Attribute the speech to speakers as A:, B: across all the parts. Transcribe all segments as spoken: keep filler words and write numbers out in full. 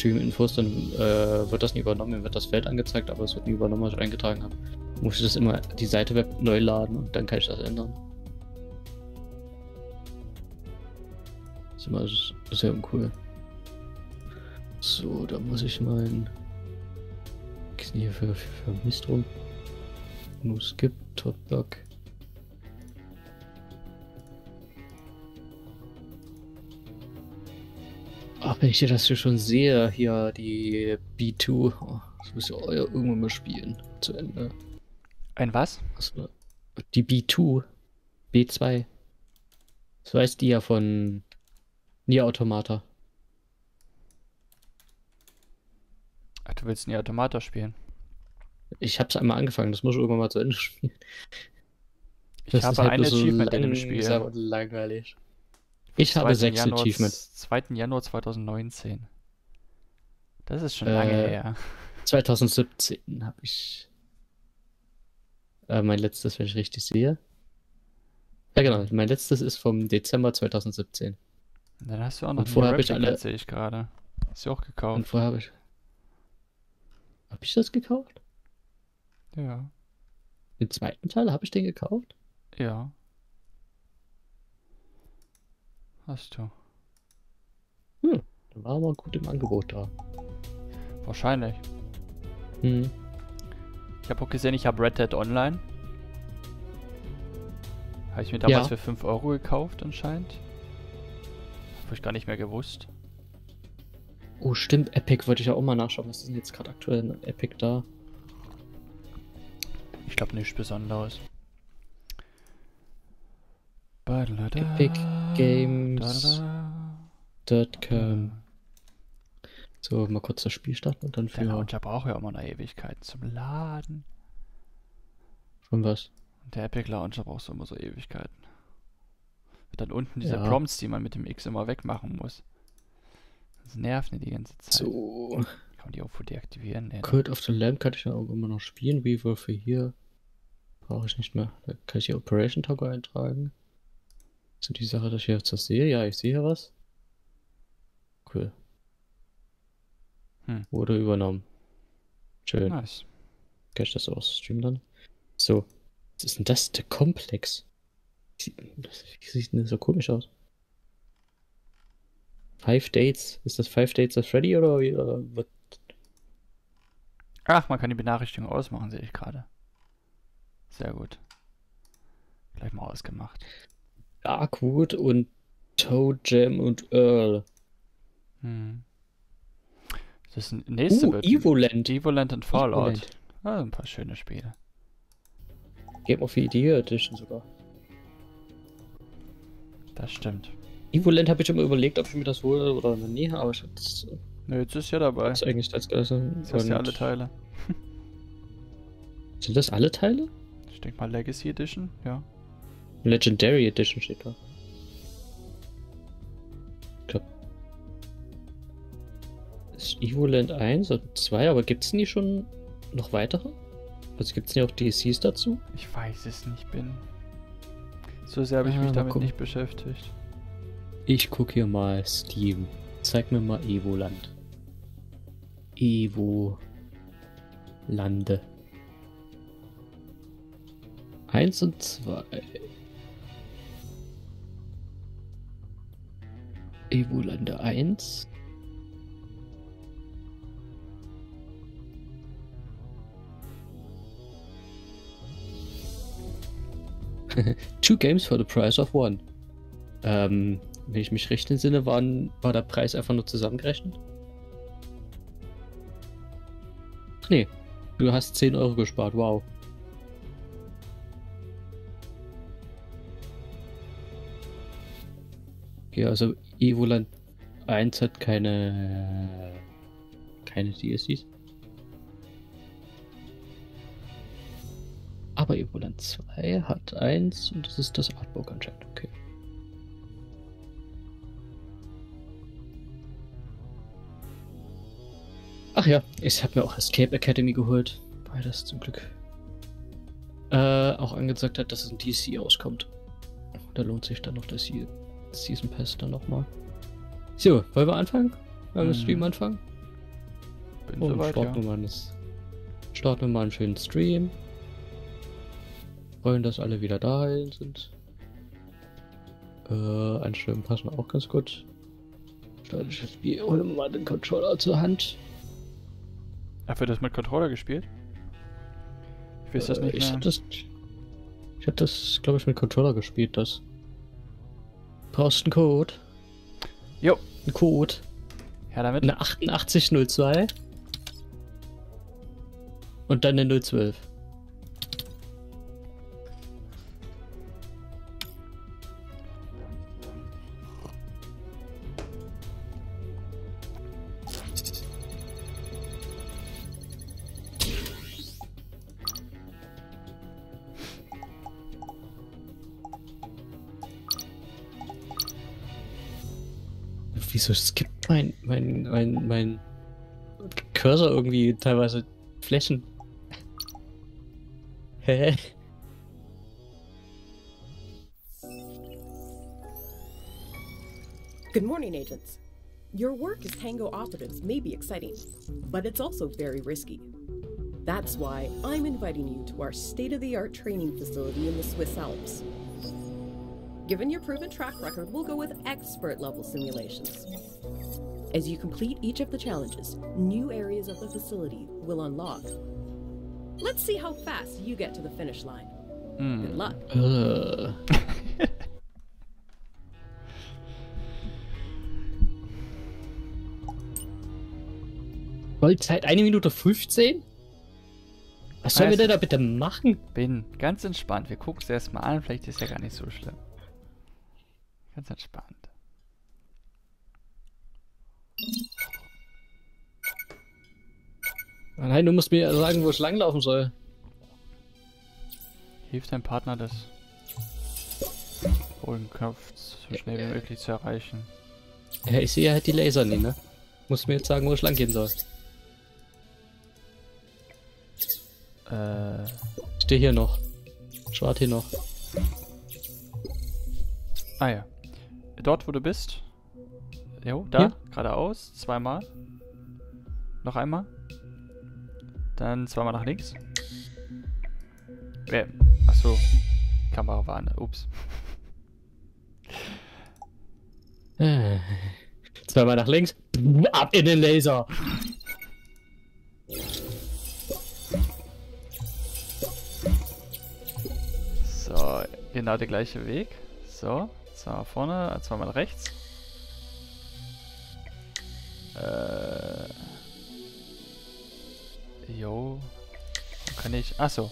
A: Stream-Infos, dann äh, wird das nie übernommen, mir wird das Feld angezeigt, aber es wird nie übernommen, was ich eingetragen habe. Muss ich das immer die Seite Web neu laden und dann kann ich das ändern. Das ist immer sehr uncool. So, da muss ich mein Knie für, für, für Mist rum. No skip, Toplock. Ach, wenn ich dir das hier schon sehe, hier die B zwei. Oh, das müsst ihr auch irgendwann mal spielen. Zu Ende.
B: Ein was?
A: was die B zwei. B zwei. So heißt die ja von Nier Automata.
B: Ach, du willst Nier Automata spielen?
A: Ich hab's einmal angefangen, das muss ich irgendwann mal zu Ende spielen.
B: Ich
A: das
B: habe
A: ist halt
B: ein
A: bloß so
B: Achievement in dem Spiel.
A: langsam und langweilig. Ich habe sechs
B: Januar,
A: Achievements.
B: zweiten Januar zweitausendneunzehn. Das ist schon
A: Äh,
B: lange her.
A: zwanzig siebzehn habe ich äh, mein letztes, wenn ich richtig sehe. Ja genau, mein letztes ist vom Dezember zwanzig siebzehn.
B: Dann hast du auch noch
A: Und vorher habe ich alle...
B: sehe ich gerade. Hast du auch gekauft?
A: Und vorher habe ich... Habe ich das gekauft?
B: Ja.
A: Den zweiten Teil, habe ich den gekauft?
B: Ja. Hast du.
A: Hm, dann war aber gut im Angebot da.
B: Wahrscheinlich.
A: Hm.
B: Ich habe auch gesehen, ich habe Red Dead Online. Habe ich mir damals
A: Ja.
B: für fünf Euro gekauft anscheinend. Habe ich gar nicht mehr gewusst.
A: Oh stimmt, Epic wollte ich ja auch mal nachschauen. Was ist denn jetzt gerade aktuell in Epic da?
B: Ich glaube nichts Besonderes.
A: Epic Games Dot com. So, mal kurz das Spiel starten und dann für...
B: Der Launcher braucht ja immer eine Ewigkeit zum Laden.
A: Von was?
B: Und der Epic Launcher braucht so immer so Ewigkeiten. Und dann unten diese
A: Ja.
B: Prompts, die man mit dem X immer wegmachen muss. Das nervt nicht die ganze Zeit.
A: So.
B: Kann man die irgendwo deaktivieren? Nee,
A: Code of the Lamb kann ich ja auch immer noch spielen. Weaver für hier brauche ich nicht mehr. Da kann ich die Operation Toggle eintragen. So die Sache, dass ich jetzt das sehe. Ja, ich sehe hier was. Cool.
B: Hm.
A: Wurde übernommen. Schön.
B: Nice.
A: Kann ich das auch streamen dann? So. Was ist denn das? Der Komplex. Wie sieht denn das so komisch aus? Five Dates. Ist das Five Dates at Freddy oder uh, was?
B: Ach, man kann die Benachrichtigung ausmachen, sehe ich gerade. Sehr gut. Gleich mal ausgemacht.
A: Darkwood und Toe Jam und Earl.
B: Hm. Das nächste
A: Uh,
B: wird
A: Evoland.
B: Evoland und Fallout.
A: Evoland.
B: Ah, ein paar schöne Spiele.
A: Game of the Year Edition sogar.
B: Das stimmt.
A: Evoland habe ich immer überlegt, ob ich mir das hole oder nee, aber ich hab das,
B: Nö, jetzt ist ja dabei.
A: das eigentlich als gelassen.
B: Das hast ja alle Teile.
A: Sind das alle Teile?
B: Ich denke mal Legacy Edition, ja.
A: Legendary Edition steht da. Ich glaube. Ist Evoland eins und zwei, aber gibt es nie schon noch weitere? Also gibt es nie auch D L Cs dazu?
B: Ich weiß es nicht, bin. So sehr habe ich
A: Ah,
B: mich
A: mal
B: damit
A: gucken.
B: nicht beschäftigt.
A: Ich gucke hier mal Steam. Zeig mir mal Evoland. Evo Lande. Eins und zwei. Evolande eins. Two games for the price of one. Ähm, wenn ich mich recht entsinne, waren, war der Preis einfach nur zusammengerechnet? Nee, du hast zehn Euro gespart, wow. Okay, also Evoland eins hat keine keine D L Cs. Aber Evoland zwei hat eins und das ist das Artbook anscheinend, okay. Ach ja, ich habe mir auch Escape Academy geholt, weil das zum Glück äh, auch angezeigt hat, dass es ein D L C auskommt. Da lohnt sich dann noch das Season Pass dann nochmal. So, wollen wir anfangen? Wollen wir
B: Hm.
A: Stream anfangen?
B: Bin
A: Und
B: soweit,
A: starten,
B: ja.
A: wir mal das, starten wir mal einen schönen Stream. Wollen, dass alle wieder da sind. Äh, Einstellungen passen auch ganz gut. Starte ich das Spiel, hole mir mal den Controller zur Hand.
B: Ach, wird das mit Controller gespielt? Ich weiß das
A: Äh,
B: nicht
A: ich
B: mehr.
A: hab das, ich hab das, glaube ich, mit Controller gespielt, das. Brauchst einen Code?
B: Jo.
A: Ein Code?
B: Ja, damit.
A: Eine achtundachtzig null zwei. Und dann eine null zwölf. Wieso skippt mein, mein, mein, mein Cursor irgendwie teilweise Flächen? Hä?
C: Good morning, agents. Your work as Tango operatives may be exciting, but it's also very risky. That's why I'm inviting you to our state-of-the-art training facility in the Swiss Alps. Given your proven track record, we'll go with expert-level simulations. As you complete each of the challenges, new areas of the facility will unlock. Let's see how fast you get to the finish line.
B: Hm.
C: Good luck.
A: Äh. Vollzeit eine Minute fünfzehn? Was sollen wir denn da bitte machen?
B: Bin ganz entspannt. Wir gucken es erstmal an. Vielleicht ist ja gar nicht so schlimm. Ganz entspannt.
A: Nein, du musst mir sagen, wo ich langlaufen soll.
B: Hilft dein Partner, das Bodenknopf so schnell wie möglich zu erreichen.
A: Ja, ich sehe halt die Laser nie, ne? Musst mir jetzt sagen, wo ich lang gehen soll.
B: Äh.
A: Ich stehe hier noch. Ich warte hier noch.
B: Ah ja. Dort, wo du bist. Jo, da.
A: Hier?
B: Geradeaus. Zweimal. Noch einmal. Dann zweimal nach links. Äh, achso. Kamera war an. Ups.
A: Äh. Zweimal nach links. Ab in den Laser.
B: So, genau der gleiche Weg. So, zweimal vorne, zweimal nach rechts. Äh. Jo. Wo kann ich. Achso.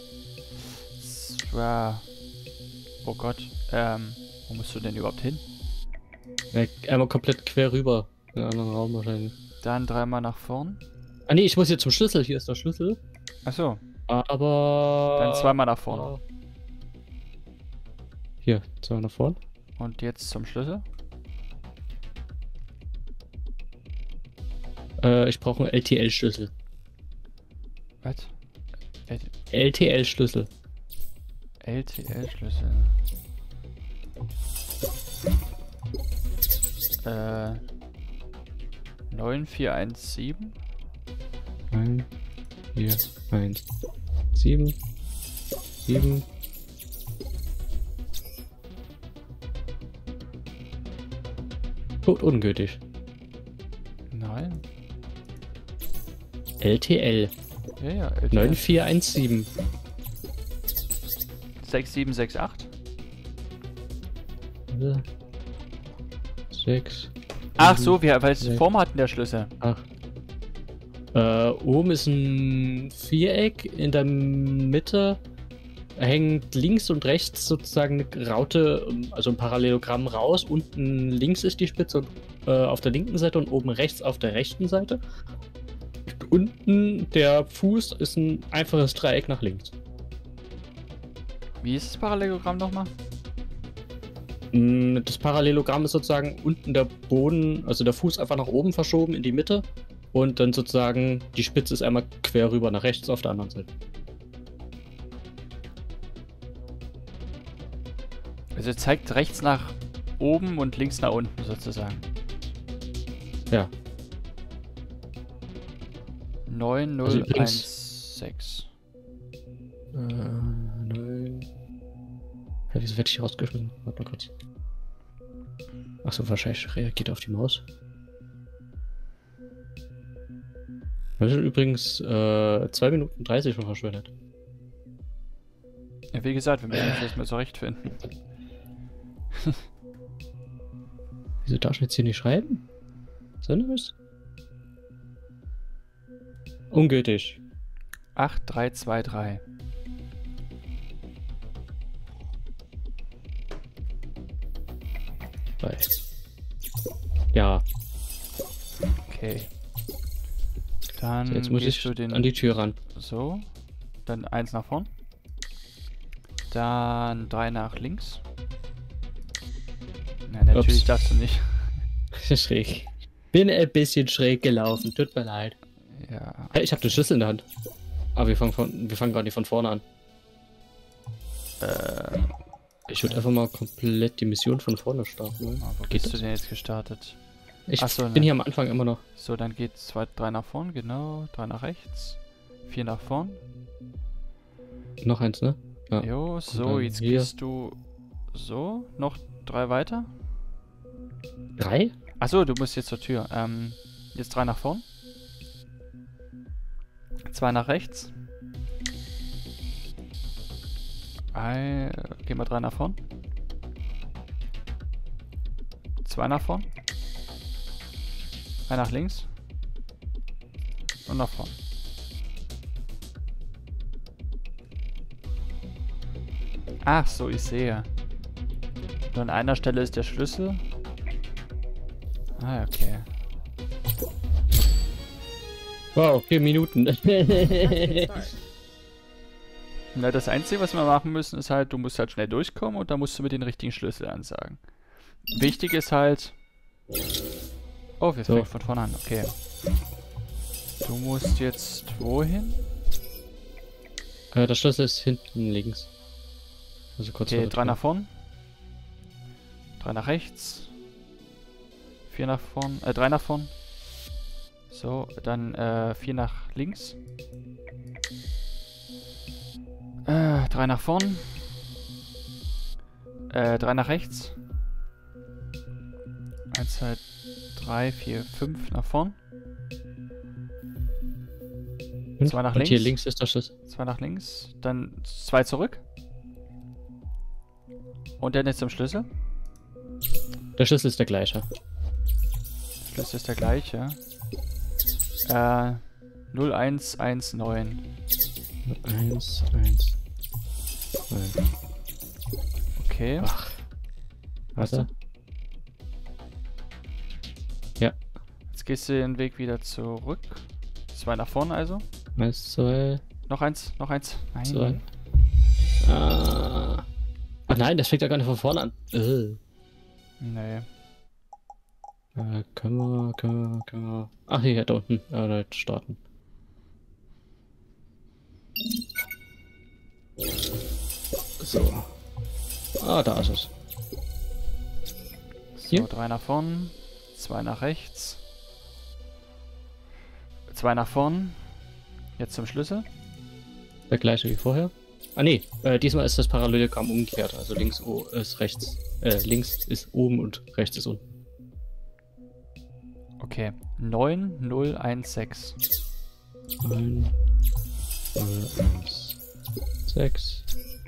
B: Oh Gott. Ähm. Wo musst du denn überhaupt hin?
A: Ja, einmal komplett quer rüber. In einen anderen Raum wahrscheinlich.
B: Dann dreimal nach vorn.
A: Ah nee, ich muss hier zum Schlüssel. Hier ist der Schlüssel.
B: Achso.
A: Aber...
B: Dann zweimal nach vorn.
A: Hier, zweimal nach vorn.
B: Und jetzt zum Schlüssel.
A: Äh, ich brauche einen L T L-Schlüssel.
B: Was?
A: L T L-Schlüssel.
B: L T L-Schlüssel. Äh. neun vier eins sieben.
A: neun, vier, eins, sieben, sieben. Tot ungültig.
B: Nein.
A: L T L.
B: Ja, ja. L T L.
A: neun vier eins sieben.
B: sechs sieben sechs acht.
A: sechs.
B: Ach so, wir, weil es
A: sechs.
B: Form hatten der Schlüssel.
A: Ach. Äh, oben ist ein Viereck, in der Mitte hängt links und rechts sozusagen eine Raute, also ein Parallelogramm raus. Unten links ist die Spitze äh, auf der linken Seite und oben rechts auf der rechten Seite. Unten der Fuß ist ein einfaches Dreieck nach links.
B: Wie ist das Parallelogramm nochmal?
A: Mm, Das Parallelogramm ist sozusagen unten der Boden, also der Fuß einfach nach oben verschoben in die Mitte und dann sozusagen die Spitze ist einmal quer rüber nach rechts auf der anderen Seite.
B: Also zeigt rechts nach oben und links nach unten sozusagen.
A: Ja.
B: neun
A: Also
B: null
A: übrigens-
B: eins sechs.
A: Äh, nein. Ja, wieso werde ich rausgeschmissen? Warte mal kurz. Achso, wahrscheinlich reagiert auf die Maus. Wir sind übrigens äh, zwei Minuten dreißig schon verschwendet.
B: Ja, wie gesagt, wir müssen uns erstmal zurechtfinden.
A: Wieso darf ich jetzt hier nicht schreiben? Sinnlos? Ungültig.
B: acht drei zwei drei.
A: Bei. Ja,
B: Okay. Dann
A: so, jetzt muss
B: gehst
A: ich
B: du den
A: an die Tür ran.
B: so. Dann eins nach vorn. Dann drei nach links. Nein, natürlich
A: Ups.
B: darfst du nicht.
A: Schräg. Bin ein bisschen schräg gelaufen, tut mir leid.
B: Ja.
A: Hey, ich habe den Schlüssel in der Hand. Aber wir fangen, von, wir fangen gar nicht von vorne an.
B: Äh,
A: Ich würde einfach mal komplett die Mission von vorne starten. Ne?
B: wo
A: Geht
B: bist du
A: das?
B: denn jetzt gestartet?
A: Ich
B: Ach so,
A: bin
B: ne.
A: hier am Anfang immer noch.
B: So, dann geht's zwei, drei nach vorn, genau. Drei nach rechts. Vier nach vorn.
A: Noch eins, ne? Ja.
B: Jo, so,
A: dann
B: jetzt
A: hier.
B: gehst du so. Noch drei weiter.
A: Drei?
B: Achso, du musst jetzt zur Tür. Ähm, jetzt drei nach vorn. Zwei nach rechts. Ein, gehen wir drei nach vorn. Zwei nach vorn. Ein nach links. Und nach vorn. Ach so, ich sehe. Nur an einer Stelle ist der Schlüssel. Ah, okay.
A: Wow, vier Minuten.
C: Start.
B: Na, das Einzige, was wir machen müssen, ist halt, du musst halt schnell durchkommen und da musst du mit den richtigen Schlüssel ansagen. Wichtig ist halt... Oh, wir
A: So.
B: fangen von vorne an, okay. Du musst jetzt wohin?
A: äh, der Schlüssel ist hinten links. Also kurz
B: Okay,
A: vor der
B: drei
A: Tür.
B: nach vorn. Drei nach rechts. Vier nach vorn. Äh, drei nach vorn. So, dann äh, vier nach links. Äh, drei nach vorn. Äh, drei nach rechts. Eins, zwei, drei, vier, fünf nach vorn.
A: Und,
B: zwei nach
A: und hier
B: links.
A: links ist der Schlüssel.
B: Zwei nach links. Dann zwei zurück. Und dann jetzt zum Schlüssel.
A: Der Schlüssel ist der gleiche.
B: Schlüssel ist der gleiche. Äh, null eins eins neun.
A: Eins, eins. Nein.
B: Okay.
A: Ach.
B: Hast du?
A: Warte. Ja.
B: Jetzt gehst du den Weg wieder zurück. Zwei nach vorne also.
A: Eins, zwei,
B: Noch eins, noch eins. Nein.
A: zwei. Ah. Ach nein, das fängt ja gar nicht von vorne an. Äh.
B: Nee.
A: Äh, können wir, können wir, können wir... Ach, hier, da unten. Äh, da starten. So. Ah, da ist es.
B: So,
A: Hier?
B: drei nach vorn. Zwei nach rechts. Zwei nach vorn. Jetzt zum Schlüssel.
A: Der gleiche wie vorher. Ah, nee. Äh, diesmal ist das Parallelogramm umgekehrt. Also links o ist rechts. Äh, links ist oben und rechts ist unten.
B: Okay. neun null eins sechs.
A: neun, null, eins, sechs.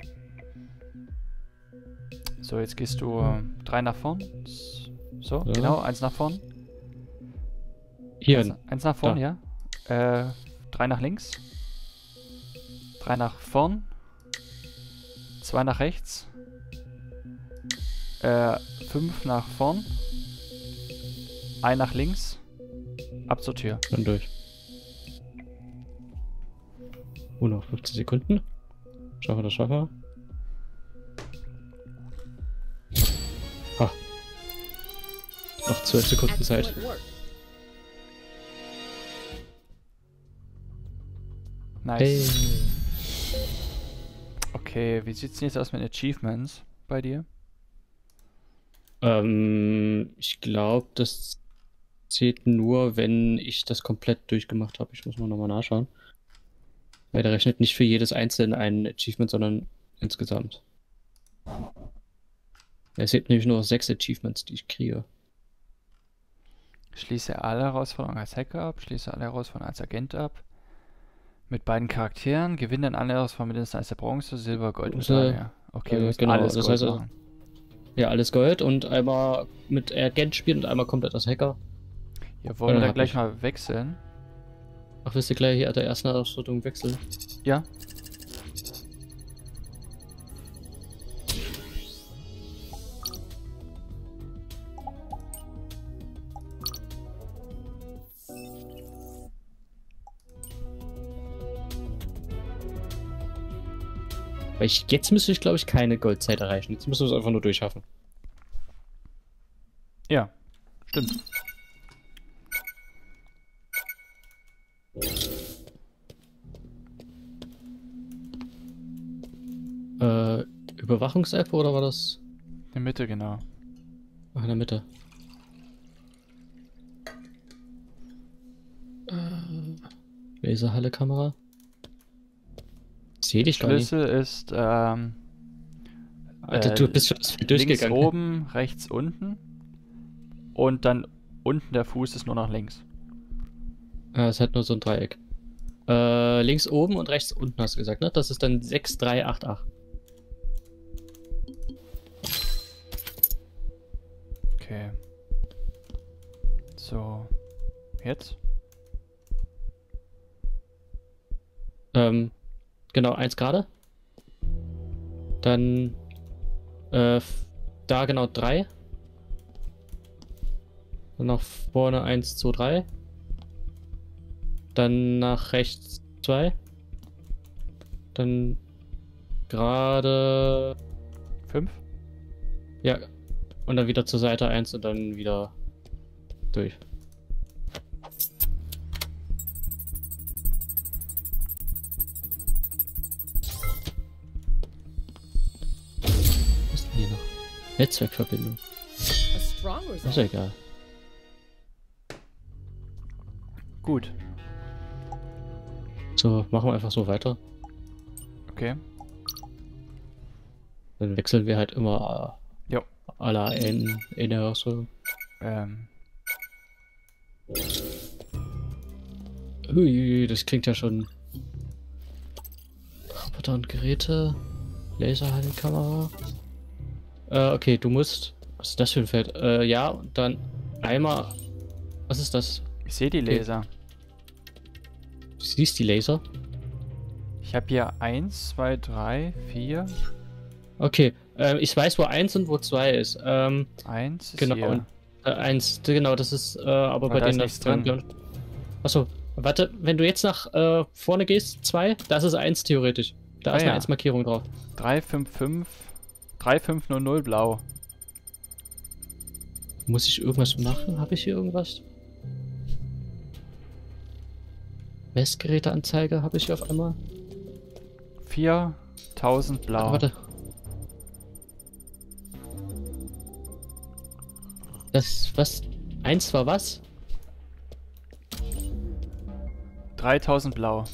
B: So, jetzt gehst du äh, drei nach vorn. So,
A: Ja.
B: genau. Eins nach vorn.
A: Hier.
B: Eins, eins nach vorn, ja. Äh, drei nach links. Drei nach vorn. Zwei nach rechts. Äh, fünf nach vorn. Ein nach links. Ab zur Tür.
A: Dann durch. Oh, noch fünfzehn Sekunden. Schaffen wir das, schaffen wir. Ah. Noch zwölf Sekunden Zeit.
C: Excellent work.
B: Nice.
A: Hey.
B: Okay, wie sieht's denn jetzt aus mit Achievements bei dir?
A: Ähm, ich glaube, das zählt nur, wenn ich das komplett durchgemacht habe. Ich muss mal nochmal nachschauen. Weil der rechnet nicht für jedes einzelne ein Achievement, sondern insgesamt. Er sieht nämlich nur sechs Achievements, die ich kriege.
B: Schließe alle Herausforderungen als Hacker ab, schließe alle Herausforderungen als Agent ab. Mit beiden Charakteren, gewinne dann alle Herausforderungen mindestens als der Bronze, Silber, Gold, Medaille. Okay,
A: äh,
B: wir müssen
A: genau,
B: alles
A: das
B: Gold
A: heißt also-
B: machen.
A: Ja, alles Gold und einmal mit Agent spielen und einmal komplett als Hacker.
B: Ja, wollen wir
A: dann
B: da
A: hab
B: gleich
A: ich-
B: mal wechseln?
A: Ach, willst du gleich hier an der ersten Herausforderung wechseln?
B: Ja.
A: Weil ich, jetzt müsste ich, glaube ich, keine Goldzeit erreichen. Jetzt müssen wir es einfach nur durchschaffen.
B: Ja, stimmt.
A: Äh, Überwachungs-App oder war das?
B: In der Mitte, genau.
A: Ach, in der Mitte. Äh, Laserhalle-Kamera. Ich sehe dich gar nicht.
B: Schlüssel ist ähm,
A: Alter,
B: äh,
A: du bist schon das
B: links
A: durchgegangen.
B: oben, rechts unten. Und dann unten der Fuß ist nur nach links.
A: Ah, es hat nur so ein Dreieck. Äh, links oben und rechts unten hast du gesagt, ne? Das ist dann sechs drei acht acht.
B: Okay. So. Jetzt?
A: Ähm, genau, eins gerade. Dann, äh, f- da genau drei. Dann nach vorne eins, zwei, drei. Dann nach rechts zwei. Dann gerade,
B: Fünf?
A: ja, und dann wieder zur Seite eins und dann wieder durch. Was ist denn hier noch? Netzwerkverbindung.
C: A strong
A: Ist
C: result.
A: ja egal.
B: Gut.
A: So, machen wir einfach so weiter.
B: Okay.
A: Dann wechseln wir halt immer
B: Jo.
A: äh, aller in, in der Herausforderung.
B: Ähm,
A: Ui, das klingt ja schon. Roboter und Geräte. Laserhallenkamera. Äh, okay, du musst. Was ist das für ein Feld? Äh, ja, und dann einmal. Was ist das?
B: ich sehe die
A: Okay.
B: Laser.
A: Du siehst die Laser?
B: Ich habe hier eins, zwei, drei, vier.
A: Okay, ähm, ich weiß, wo eins und wo zwei ist. Ähm,
B: eins ist
A: genau.
B: hier.
A: Und äh, eins, genau, das ist, äh, aber
B: Aber
A: bei
B: da
A: denen
B: ist
A: das.
B: nichts drin.
A: Achso, warte, wenn du jetzt nach äh, vorne gehst, zwei, das ist eins theoretisch. Da
B: Ah
A: ist eine
B: ja.
A: eins Markierung drauf.
B: drei fünf fünf. drei fünf null null blau.
A: Muss ich irgendwas machen? Habe ich hier irgendwas? Messgeräteanzeige habe ich hier auf einmal.
B: viertausend blau.
A: Ah, warte. Das, was? Eins war was?
B: dreitausend blau.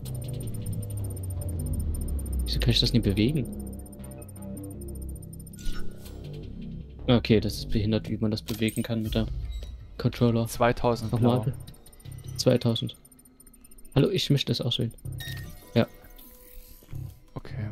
A: Wieso kann ich das nicht bewegen? Okay, das ist behindert, wie man das bewegen kann mit der Controller.
B: zweitausend blau.
A: Nochmal. zweitausend. Hallo, ich möchte das auswählen. Ja.
B: Okay.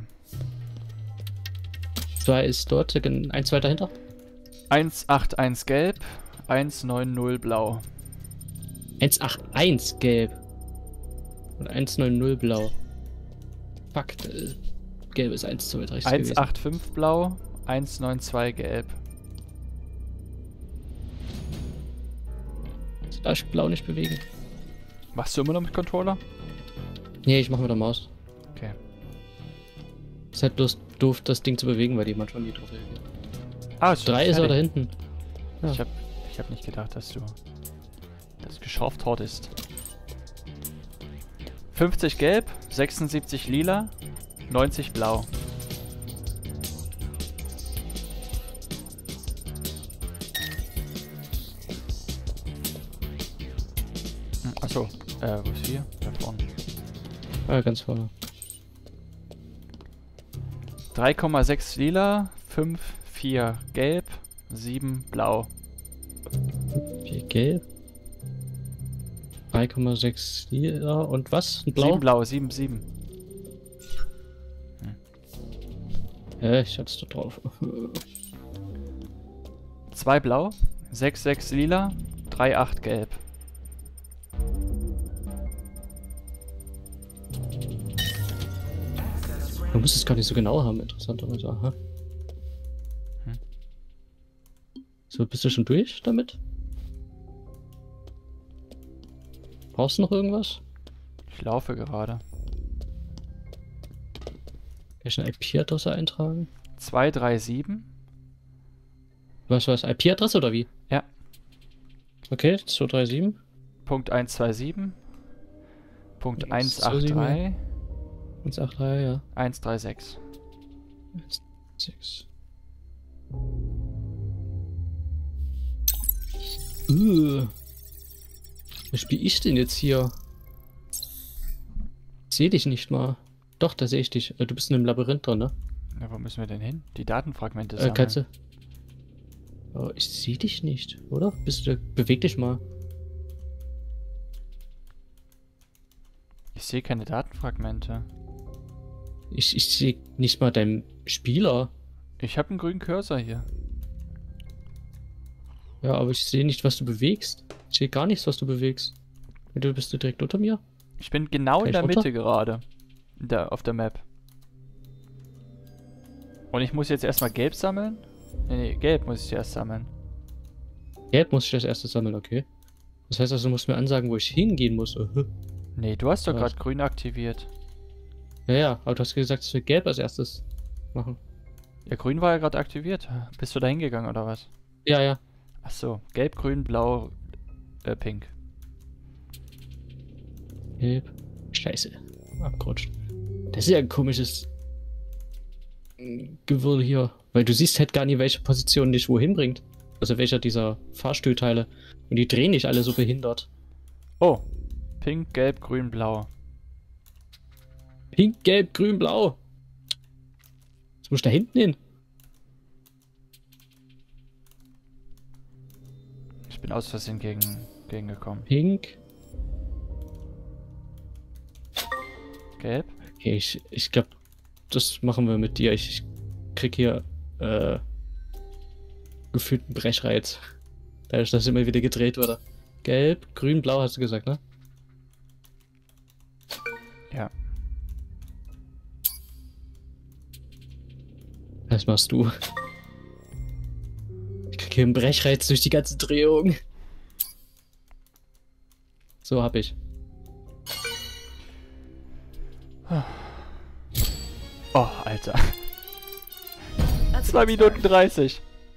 A: zwei ist dort, eins weiter hinter.
B: eins acht eins gelb. eins neun null blau.
A: eins acht eins gelb. Und eins null null blau. Fuck, äh, gelb ist eins zwei drei
B: eins acht fünf blau. eins neun zwei gelb.
A: Darf ich blau nicht bewegen?
B: Machst du immer noch mit Controller?
A: Nee, ich mach mit der Maus.
B: Okay.
A: Ist halt bloß doof, das Ding zu bewegen, weil die manchmal nie drauf reagiert.
B: Ah, ist
A: Drei ist er da
B: fertig.
A: hinten. Ja.
B: Ich hab, ich hab nicht gedacht, dass du das geschafft hattest. fünfzig gelb, sechsundsiebzig lila, neunzig blau. Achso, äh, wo ist hier? Da vorne.
A: Ah, ganz vorne.
B: drei Komma sechs lila, fünf, vier gelb, sieben blau.
A: vier gelb. drei Komma sechs lila und was? Ein Blau?
B: sieben blau, sieben, sieben.
A: Ja, ich hatte es da drauf.
B: zwei blau, sechs, sechs lila, drei, acht gelb.
A: Man muss es gar nicht so genau haben, interessanterweise. Aha.
B: Hm.
A: So, bist du schon durch damit? Brauchst du noch irgendwas?
B: Ich laufe gerade.
A: Kann ich eine I P-Adresse eintragen?
B: zwei drei sieben.
A: Was war das? I P-Adresse oder wie?
B: Ja.
A: Okay, zwei drei sieben.
B: Punkt eins zwei sieben. Punkt eins
A: eins zwei
B: acht
A: sieben,
B: drei.
A: eins acht drei, ja.
B: eins drei sechs.
A: eins sechs. Uh. Was spiel ich denn jetzt hier? Ich sehe dich nicht mal. Doch, da sehe ich dich. Du bist in einem Labyrinth drin, ne?
B: Ja, wo müssen wir denn hin? Die Datenfragmente
A: Äh,
B: sammeln.
A: kannst du? Oh, ich sehe dich nicht, oder? Bist du? Beweg dich mal.
B: Ich sehe keine Datenfragmente.
A: Ich, ich sehe nicht mal deinen Spieler.
B: Ich habe einen grünen Cursor hier.
A: Ja, aber ich sehe nicht, was du bewegst. Ich sehe gar nichts, was du bewegst. Du bist du direkt unter mir?
B: Ich bin genau
A: Kann
B: in
A: ich
B: der
A: runter?
B: Mitte gerade. Da, auf der Map. Und ich muss jetzt erstmal gelb sammeln? Nee, nee, gelb muss ich erst sammeln.
A: Gelb muss ich das erste sammeln, okay. Das heißt also, du musst mir ansagen, wo ich hingehen muss. Uh,
B: Nee, du hast doch
A: Was?
B: gerade grün aktiviert.
A: Ja, ja, aber du hast gesagt, dass wir gelb als erstes machen.
B: Ja, grün war ja gerade aktiviert. Bist du da hingegangen oder was?
A: Ja, ja.
B: Ach so, gelb, grün, blau, äh, pink.
A: Gelb. Scheiße. Abgerutscht. Das ist ja ein komisches Gewirr hier. Weil du siehst halt gar nicht, welche Position dich wohin bringt. Also welcher dieser Fahrstuhlteile. Und die drehen nicht alle so behindert.
B: Oh, pink, gelb, grün, blau.
A: Pink, gelb, grün, blau. Jetzt muss ich da hinten hin.
B: Ich bin aus Versehen gegen, gegengekommen.
A: Pink.
B: Gelb?
A: Okay, ich, ich glaube, das machen wir mit dir. Ich, ich krieg hier äh, gefühlt einen Brechreiz. Dadurch, dass immer wieder gedreht wurde. Gelb, grün, blau hast du gesagt, ne?
B: Ja.
A: Was machst du? Ich krieg hier einen Brechreiz durch die ganze Drehung. So hab ich.
B: Oh, Alter.
C: That's a
B: zwei
C: good
B: Minuten
C: start.
B: dreißig.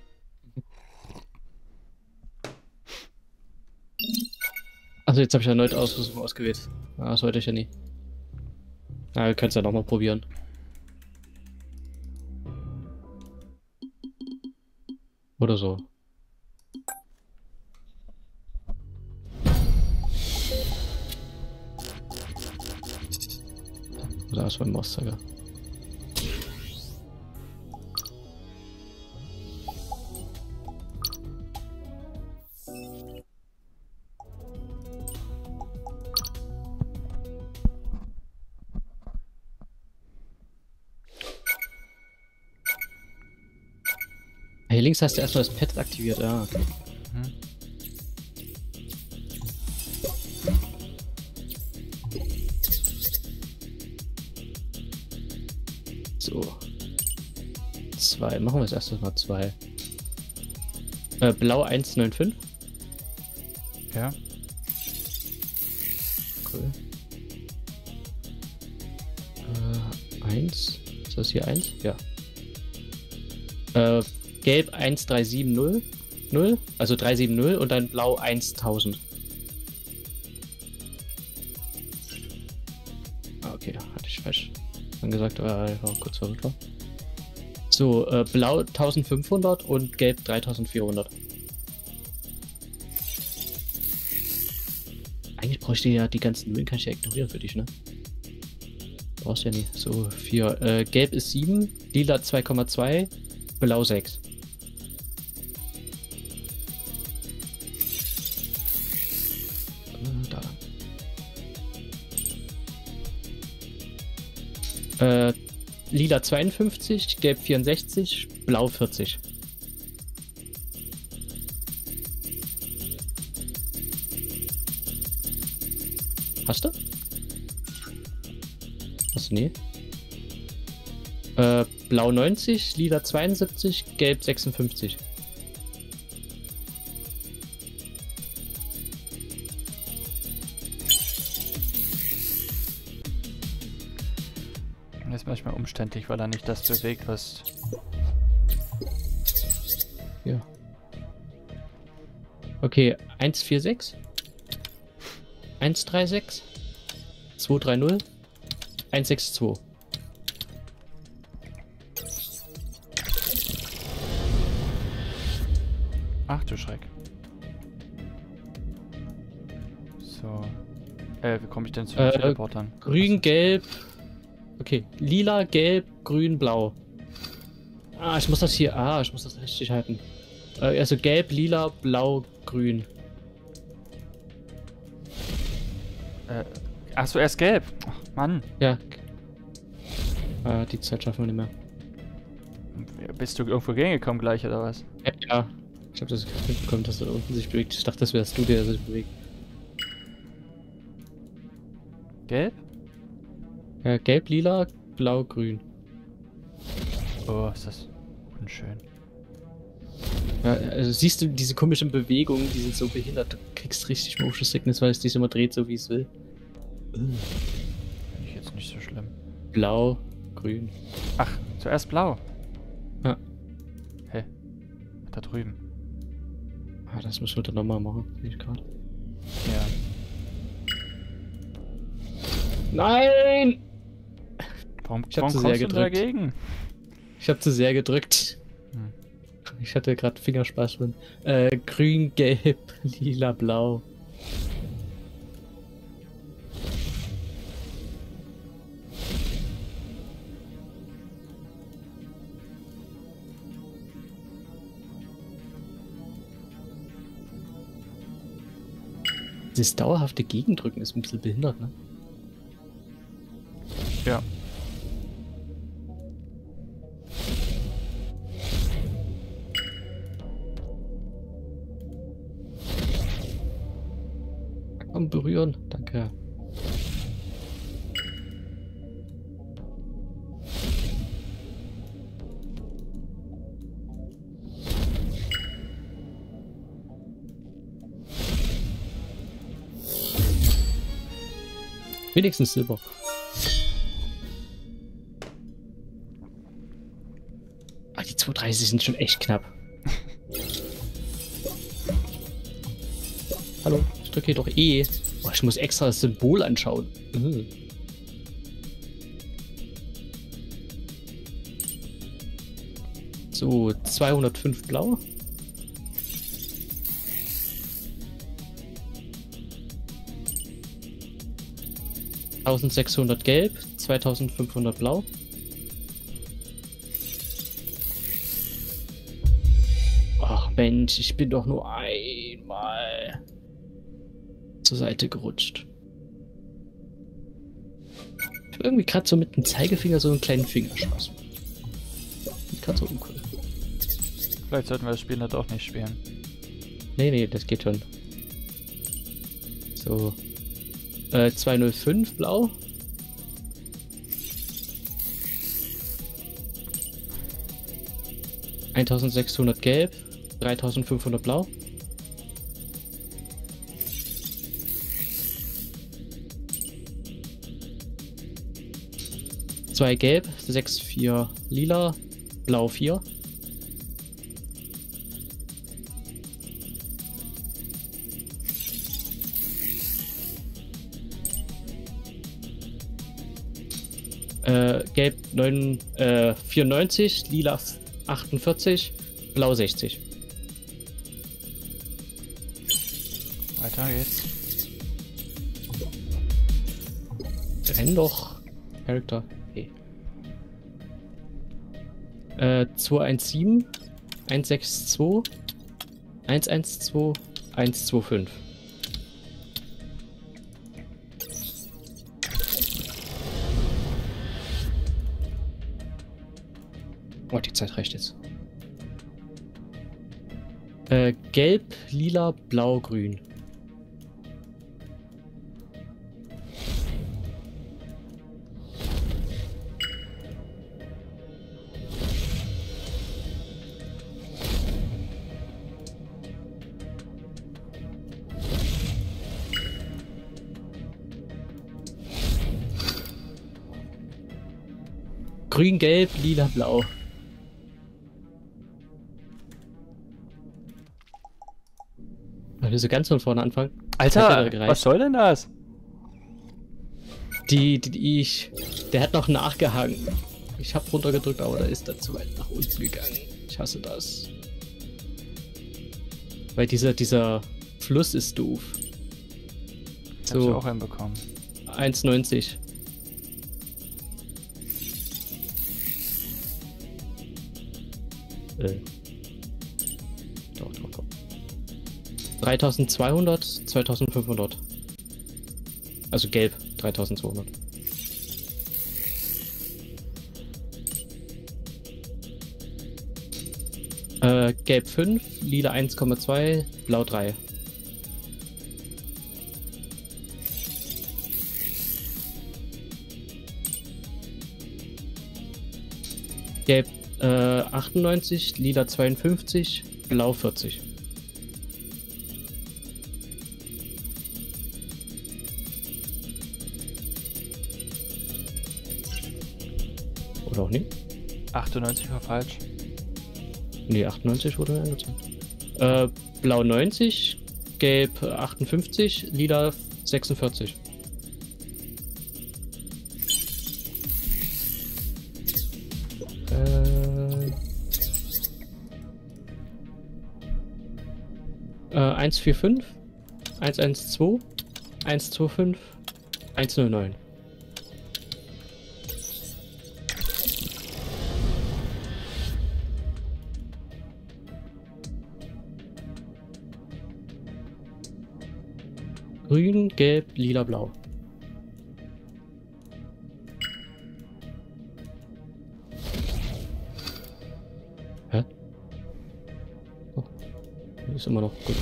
A: Also jetzt habe ich erneut Ausrüstung ausgewählt. Ah, das wollte ich ja nie. Na, du kannst ja nochmal probieren. Oder so. Da ist mein Mauszeiger. Hier links hast du erstmal das Pad aktiviert, ja. Okay.
B: Mhm.
A: So. Zwei. Machen wir das erste Mal zwei. Äh, Blau eins neun fünf.
B: Ja.
A: Cool. Äh, eins. Ist das hier eins? Ja. Äh, Gelb eins drei sieben null. null. Also drei sieben null und dann Blau tausend. Ah, okay. Hatte ich falsch angesagt, aber ich war kurz verwirrt war. So, äh, Blau eintausendfünfhundert und Gelb dreitausendvierhundert. Eigentlich brauche ich dir ja die ganzen Nullen, kann ich ja ignorieren für dich, ne? Brauchst ja nicht. So, vier. Äh, Gelb ist sieben, Lila zwei Komma zwei, Blau sechs. Äh, da. Äh, Lila zweiundfünfzig, Gelb vierundsechzig, Blau vierzig. Hast du? Hast du nie? Äh, Blau neunzig, Lila zweiundsiebzig, Gelb sechsundfünfzig.
B: Das ist manchmal umständlich, weil er nicht das bewegt, was...
A: Ja. Okay, eins vier sechs. eins drei sechs. zwei drei null. eins sechs zwei.
B: Ach du Schreck. So. Äh, wie komme ich denn zu den
A: Äh,
B: Teleportern?
A: Grün, gelb. Okay, lila, gelb, grün, blau. Ah, ich muss das hier. Ah, ich muss das richtig halten. Äh, also gelb, lila, blau, grün.
B: Äh, ach so, erst gelb. Ach, Mann.
A: Ja. Ah, die Zeit schaffen wir nicht mehr.
B: Bist du irgendwo gegengekommen gleich, oder was?
A: Ja, ja. Ich habe das mitbekommen, dass da unten sich bewegt. Ich dachte, das wärst du, der sich bewegt.
B: Gelb?
A: Ja, gelb, lila, blau, grün.
B: Oh, ist das unschön.
A: Ja, also siehst du diese komischen Bewegungen, die sind so behindert. Du kriegst richtig Motion Sickness, weil es dich immer dreht, so wie es will.
B: Finde ich jetzt nicht so schlimm.
A: Blau, grün.
B: Ach, zuerst blau.
A: Ja.
B: Hä? Da drüben.
A: Ah, das müssen wir dann nochmal machen, sehe ich gerade.
B: Ja.
A: Nein!
B: Warum,
A: Ich hab
B: warum
A: zu
B: kommst
A: sehr
B: du
A: gedrückt.
B: dagegen?
A: Ich habe zu sehr gedrückt.
B: Hm.
A: Ich hatte gerade Fingerspaß drin. Äh, grün, gelb, lila, blau. Dieses dauerhafte Gegendrücken ist ein bisschen behindert, ne?
B: Ja.
A: Komm, berühren. Danke. Wenigstens Silber. Ah, die zweihundertdreißig sind schon echt knapp. Hallo, ich drücke hier doch E. Oh, ich muss extra das Symbol anschauen. Mhm. So, zweihundertfünf blau. eintausendsechshundert gelb, zweitausendfünfhundert blau. Ach Mensch, ich bin doch nur einmal zur Seite gerutscht. Ich habe irgendwie gerade so mit dem Zeigefinger so einen kleinen Fingerspaß. Gerade so uncool.
B: Vielleicht sollten wir das Spiel dann doch nicht spielen.
A: Nee, nee, das geht schon. So. Äh, zweihundertfünf blau. eintausendsechshundert gelb, dreitausendfünfhundert blau. zwei gelb, sechs vier lila, blau vier. Äh, gelb neun, äh, vierundneunzig, lila achtundvierzig, blau sechzig.
B: Weiter geht's.
A: Renn doch. Charakter. Hey. Äh, zwei eins sieben, eins sechs zwei, eins eins zwei, eins zwei fünf. Oh, die Zeit reicht jetzt. Äh, gelb, lila, blau, grün. Grün, gelb, lila, blau. Weil wir so ganz von vorne anfangen.
B: Alter, was soll denn das?
A: Die, die, die ich... Der hat noch nachgehangen. Ich hab runtergedrückt, aber da ist er zu weit nach unten gegangen. Ich hasse das. Weil dieser, dieser Fluss ist doof.
B: Ich hab
A: So.
B: sie auch hinbekommen.
A: eins neunzig. Äh. Doch, doch, doch. dreitausendzweihundert, zweitausendfünfhundert. Also gelb, dreitausendzweihundert. Äh, gelb fünf, lila eins Komma zwei, blau drei. Gelb äh, achtundneunzig, lila zweiundfünfzig, blau vierzig. Oder auch nicht?
B: achtundneunzig war falsch.
A: Nee, achtundneunzig wurde angezeigt. Äh, blau neunzig, gelb achtundfünfzig, lila sechsundvierzig. Äh, äh, eins vier fünf, eins eins zwei, eins zwei fünf, eins null neun. Grün, gelb, lila, blau. Hä? Oh, ist immer noch gut.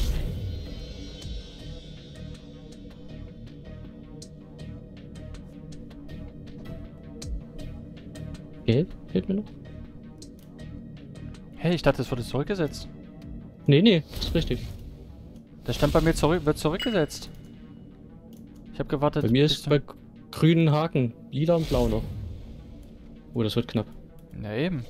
A: Gelb fehlt mir noch?
B: Hey, ich dachte, es wurde zurückgesetzt.
A: Nee, nee, ist richtig.
B: Das stand bei mir zurück, wird zurückgesetzt. Ich habe gewartet.
A: Bei mir
B: bis
A: ist
B: zum-
A: bei grünen Haken, lila und blau noch. Oh, das wird knapp.
B: Na eben.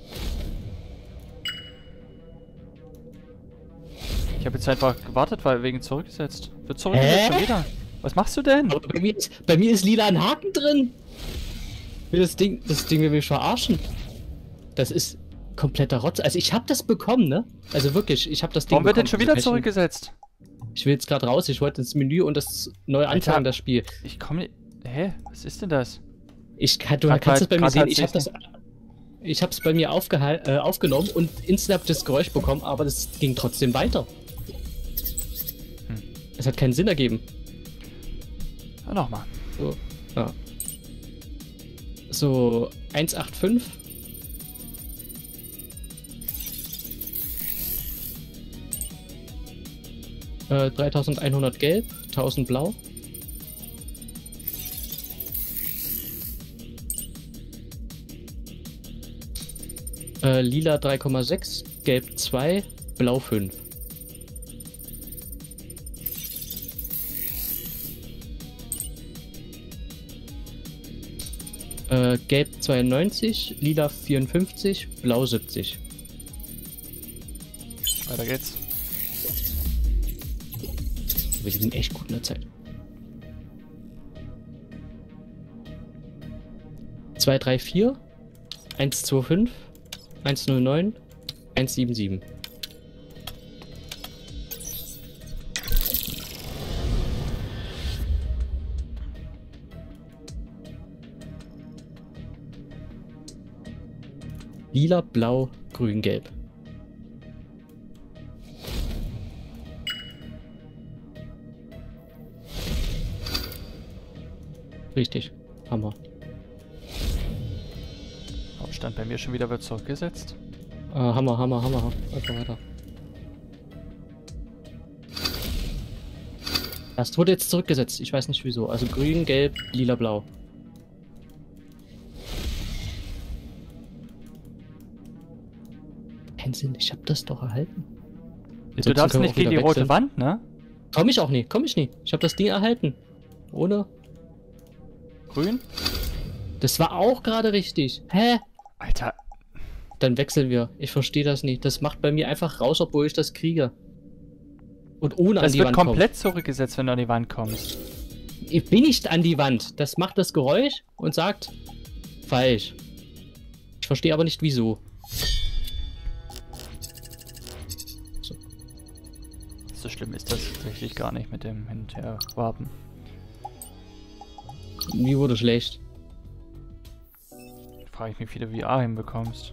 B: Ich habe jetzt einfach gewartet, weil wegen zurückgesetzt. Wird zurückgesetzt
A: Hä?
B: schon wieder. Was machst du denn?
A: Aber bei mir ist, bei mir ist lila ein Haken drin. Will das Ding, das Ding will mich verarschen. Das ist kompletter Rotz. Also ich habe das bekommen, ne? Also wirklich, ich habe das Ding
B: Warum wird denn
A: bekommen,
B: schon
A: diese
B: wieder
A: Päckchen.
B: zurückgesetzt?
A: Ich will jetzt gerade raus, ich wollte ins Menü und das neu
B: Alter.
A: anfangen, das Spiel.
B: Ich komme nicht. Hä? Was ist denn das?
A: Ich kann, du
B: Grad
A: kannst es
B: halt-
A: bei mir
B: grad
A: sehen,
B: halt
A: ich habe das... Ich habe es bei mir aufgehal äh, aufgenommen und instant hab das Geräusch bekommen, aber das ging trotzdem weiter.
B: Hm.
A: Es hat keinen Sinn ergeben.
B: Ja, nochmal.
A: So, ja. So, eins acht fünf. Äh, dreitausendeinhundert gelb, tausend blau. Äh, lila drei Komma sechs, gelb zwei, blau fünf. Äh, gelb zweiundneunzig, lila vierundfünfzig, blau siebzig.
B: Weiter geht's.
A: Wir liegen echt gut in der Zeit. zwei drei vier, eins zwei fünf, eins null neun, eins sieben sieben. Lila, blau, grün, gelb. Richtig. Hammer.
B: Hauptstand bei mir schon wieder wird zurückgesetzt.
A: Äh, Hammer, Hammer, Hammer. Einfach weiter. Das wurde jetzt zurückgesetzt. Ich weiß nicht wieso. Also grün, gelb, lila, blau. Kein Sinn. Ich hab das doch erhalten.
B: Du
A: Ansonsten
B: darfst
A: können wir
B: nicht
A: auch
B: gegen die
A: wieder
B: rote
A: wechseln.
B: Wand, ne?
A: Komm ich auch nie. Komm ich nie. Ich hab das Ding erhalten. Ohne.
B: Grün?
A: Das war auch gerade richtig. Hä?
B: Alter,
A: Dann wechseln wir. Ich verstehe das nicht. Das macht bei mir einfach raus, obwohl ich das kriege. Und ohne an
B: das
A: die
B: wird
A: Wand
B: komplett zurückgesetzt, wenn du an die Wand kommst.
A: kommt. Ich bin nicht an die Wand. Das macht das Geräusch und sagt falsch. Ich verstehe aber nicht wieso. So.
B: So schlimm ist das tatsächlich gar nicht mit dem Hinterherwarten.
A: Mir wurde schlecht.
B: Frage ich mich, wie du V R hinbekommst.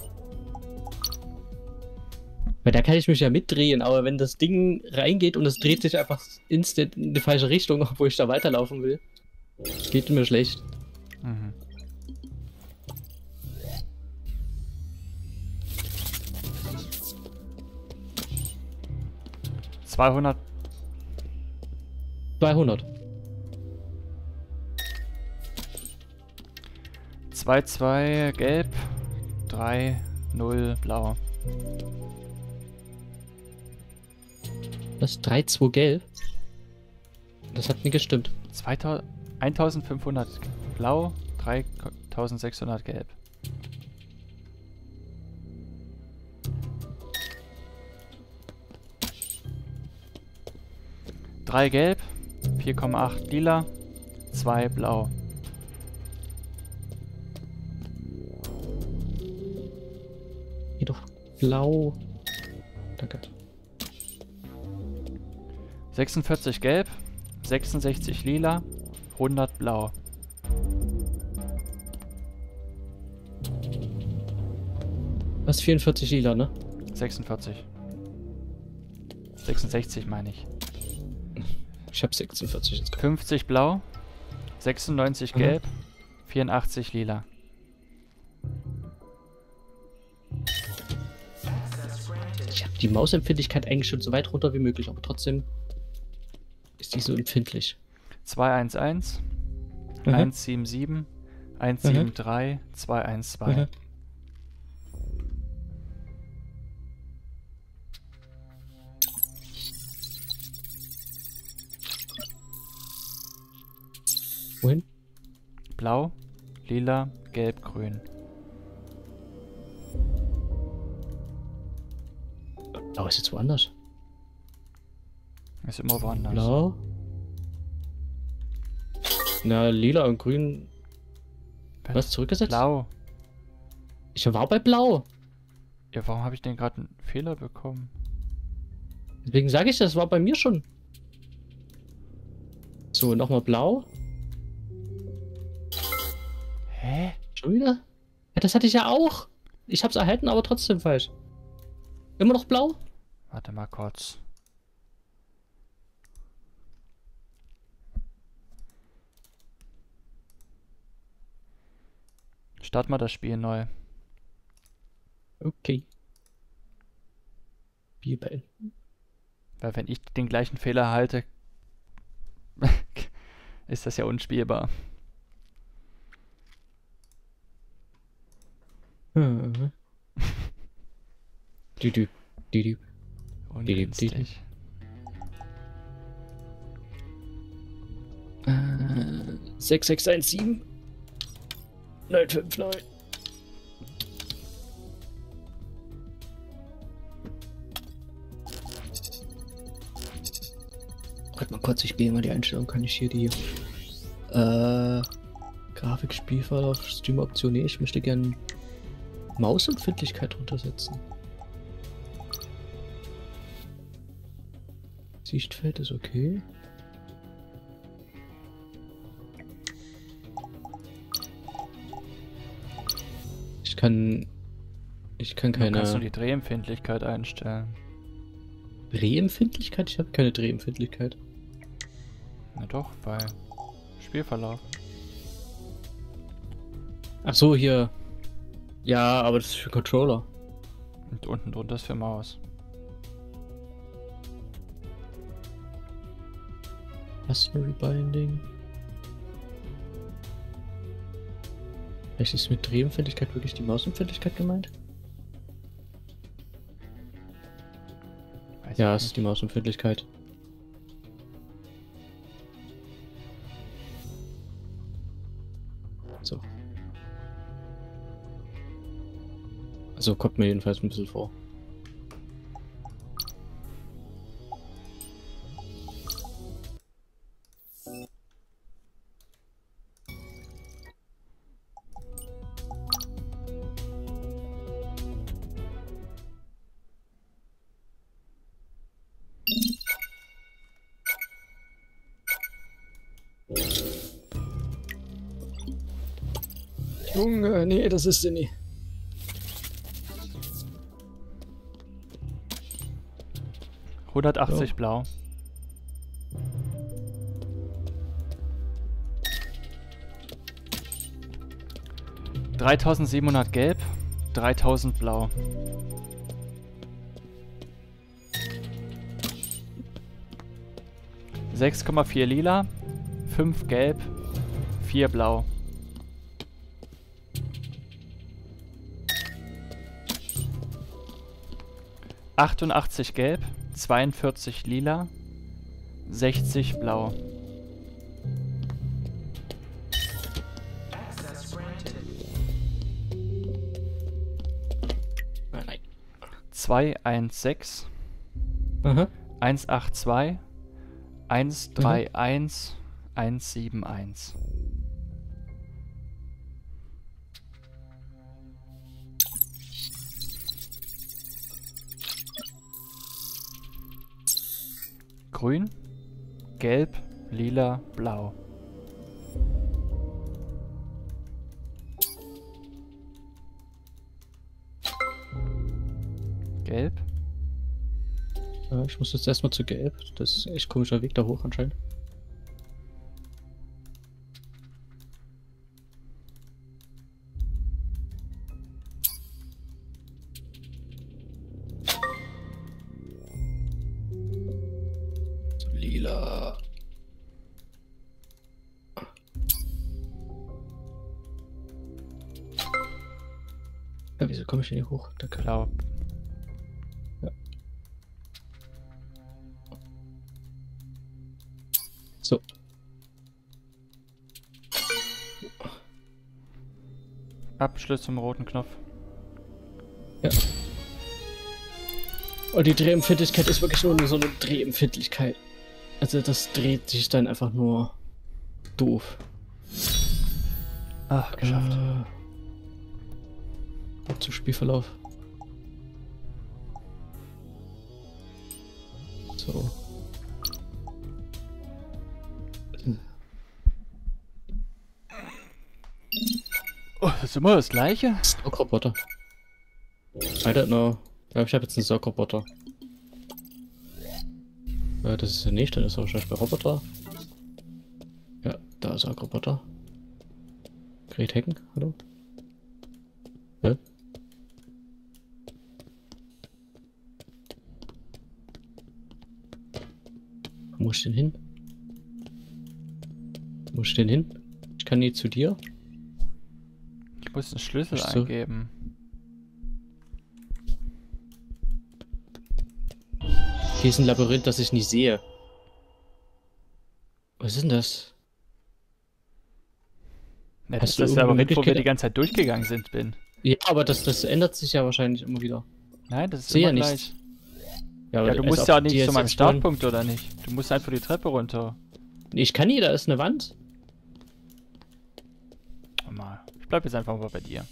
A: Weil da kann ich mich ja mitdrehen, aber wenn das Ding reingeht und es dreht sich einfach instant in die falsche Richtung, obwohl ich da weiterlaufen will, geht mir schlecht.
B: Mhm. zweihundert.
A: zweihundert.
B: zwei zwei gelb. drei null blau.
A: Das drei zwei gelb. Das hat nie gestimmt.
B: zweitausend eintausendfünfhundert blau. dreitausendsechshundert gelb. drei gelb. vier Komma acht lila. zwei blau.
A: Hier doch blau. Danke.
B: sechsundvierzig gelb. sechsundsechzig lila. hundert blau.
A: Was vierundvierzig lila, ne?
B: sechsundvierzig. sechsundsechzig meine ich.
A: Ich hab sechsundvierzig jetzt gerade.
B: fünfzig blau. sechsundneunzig
A: Mhm.
B: gelb. vierundachtzig lila.
A: Ich habe die Mausempfindlichkeit eigentlich schon so weit runter wie möglich, aber trotzdem ist die so empfindlich.
B: zwei eins eins.
A: Mhm.
B: eins sieben sieben. eins sieben drei. zwei eins zwei.
A: Mhm. Wohin?
B: Blau, lila, gelb, grün.
A: Blau ist jetzt woanders.
B: Ist immer woanders.
A: Blau. Na, lila und grün. Was, zurückgesetzt?
B: Blau.
A: Ich war bei blau.
B: Ja, warum habe ich denn gerade einen Fehler bekommen?
A: Deswegen sage ich, das war bei mir schon. So, nochmal blau.
B: Hä?
A: Schon wieder? Ja, das hatte ich ja auch. Ich hab's erhalten, aber trotzdem falsch. Immer noch blau?
B: Warte mal kurz. Start mal das Spiel neu.
A: Okay. Spiel beenden.
B: Weil wenn ich den gleichen Fehler halte, ist das ja unspielbar.
A: Mhm. Düdü, düdü.
B: Ungünstig.
A: Äh, sechs sechs eins sieben. neun fünf neun. Warte mal kurz, ich gehe mal die Einstellung, kann ich hier die äh, Grafik, Spielverlauf, Stream-Option, nee, ich möchte gerne Mausempfindlichkeit runtersetzen. Sichtfeld ist okay. Ich kann Ich kann
B: Du kannst nur
A: keine
B: die Drehempfindlichkeit einstellen.
A: Drehempfindlichkeit? Ich habe keine Drehempfindlichkeit.
B: Na doch, bei Spielverlauf.
A: Ach so, hier. Ja, aber das ist für Controller.
B: Und unten drunter ist für Maus.
A: Custom Rebinding. Vielleicht ist mit Drehempfindlichkeit wirklich die Mausempfindlichkeit gemeint?
B: Weiß
A: Ja,
B: ich
A: es ist
B: nicht.
A: die Mausempfindlichkeit. So. Also kommt mir jedenfalls ein bisschen vor. Junge, nee, das ist sie nie.
B: hundertachtzig
A: So.
B: blau. dreitausendsiebenhundert gelb, dreitausend blau. sechs Komma vier lila, fünf gelb, vier blau. achtundachtzig gelb, zweiundvierzig lila, sechzig blau.
A: Ah, nein.
B: zwei eins sechs,
A: Aha.
B: eins acht zwei, eins drei eins, eins sieben eins. Grün, gelb, lila, blau. Gelb.
A: Ja, ich muss jetzt erstmal zu gelb. Das ist ein echt komischer Weg da hoch anscheinend. So, lila. Ja, wieso komme ich denn hier hoch? Danke.
B: Blau.
A: So.
B: Abschluss zum roten Knopf.
A: Ja. Und die Drehempfindlichkeit ist wirklich nur so eine Drehempfindlichkeit. Also das dreht sich dann einfach nur doof.
B: Ach, geschafft.
A: Äh, ab zum Spielverlauf. So.
B: Oh, das ist immer das gleiche?
A: Saugroboter. I don't know. Ja, ich habe jetzt einen Saugroboter. Äh, das ist ja nicht, dann ist er wahrscheinlich bei Roboter. Ja, da ist Saugroboter. Gerät hacken, hallo? Hä? Wo muss ich denn hin? Wo muss ich denn hin? Ich kann nie zu dir.
B: Ich muss einen Schlüssel
A: Ach so.
B: eingeben.
A: Hier ist ein Labyrinth, das ich nicht sehe. Was ist denn das?
B: Ja, das
A: Hast
B: ist
A: du
B: das
A: irgendeine
B: Labyrinth, wo wir
A: Möglichkeit-
B: die ganze Zeit durchgegangen sind, bin.
A: Ja, aber das, das ändert sich ja wahrscheinlich immer wieder.
B: Nein, das ist
A: Sehe
B: immer
A: ja
B: gleich.
A: nichts. aber
B: Ja, du
A: als
B: musst
A: ob
B: ja auch
A: die
B: nicht
A: jetzt
B: zu meinem
A: jetzt wollen-
B: Startpunkt, oder nicht? Du musst einfach die Treppe runter.
A: Nee, ich kann nie, da ist eine Wand.
B: Oh, mal. Ich bleib jetzt einfach mal bei dir.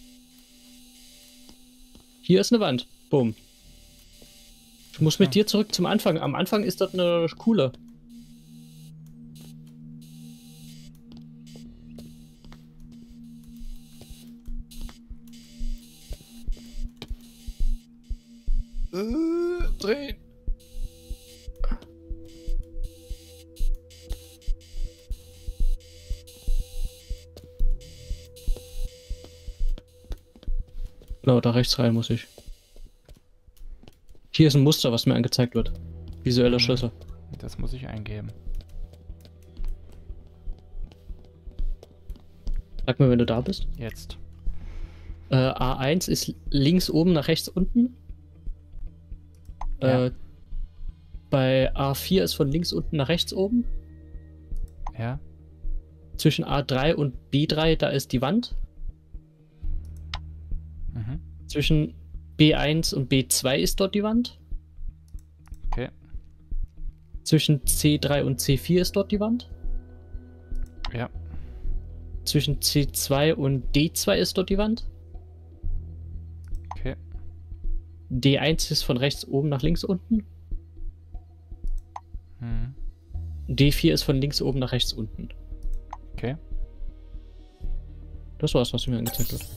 A: Hier ist eine Wand. Boom. Ich muss mit
B: Ja.
A: dir zurück zum Anfang. Am Anfang ist dort eine Kuhle. Äh, drehen. Genau, da rechts rein muss ich. Hier ist ein Muster, was mir angezeigt wird. Visueller
B: Mhm.
A: Schlüssel.
B: Das muss ich eingeben.
A: Sag mir, wenn du da bist.
B: Jetzt.
A: Äh, A eins ist links oben nach rechts unten.
B: Ja.
A: Äh, bei A vier ist von links unten nach rechts oben.
B: Ja.
A: Zwischen A drei und B drei, da ist die Wand.
B: Mhm.
A: Zwischen B eins und B zwei ist dort die Wand.
B: Okay.
A: Zwischen C drei und C vier ist dort die Wand.
B: Ja.
A: Zwischen C zwei und D zwei ist dort die Wand.
B: Okay.
A: D eins ist von rechts oben nach links unten.
B: Mhm.
A: D vier ist von links oben nach rechts unten.
B: Okay.
A: Das war's, was mir angezeigt wird.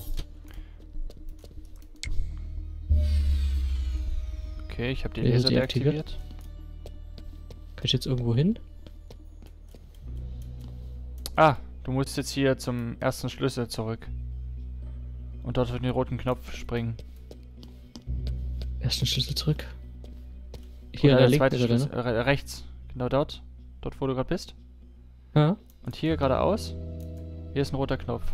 B: Okay, ich habe die
A: Laser
B: Laser
A: deaktiviert.
B: deaktiviert.
A: Kann ich jetzt irgendwo hin?
B: Ah, du musst jetzt hier zum ersten Schlüssel zurück. Und dort auf den roten Knopf springen.
A: Ersten Schlüssel zurück. Hier
B: Oder
A: an der
B: der
A: linken
B: zweite
A: Seite,
B: Schlüssel.
A: ne?
B: Äh, rechts. Genau dort. Dort, wo du gerade bist.
A: Ja.
B: Und hier geradeaus. Hier ist ein roter Knopf.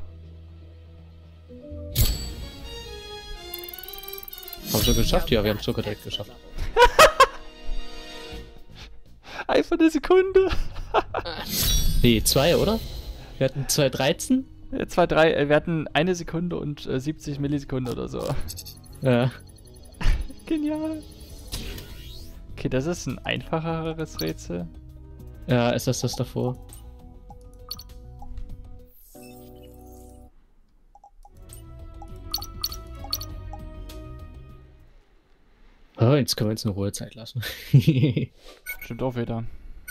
A: Haben wir geschafft? Ja, wir haben es sogar direkt geschafft.
B: Einfach eine Sekunde.
A: Nee, zwei, oder? Wir hatten zwei dreizehn.
B: Äh, Zwei, drei, äh, wir hatten eine Sekunde und äh, siebzig Millisekunden oder so.
A: Ja.
B: Genial. Okay, das ist ein einfacheres Rätsel.
A: Ja, ist das das davor? Oh, jetzt können wir uns eine hohe Zeit lassen.
B: Stimmt auch wieder.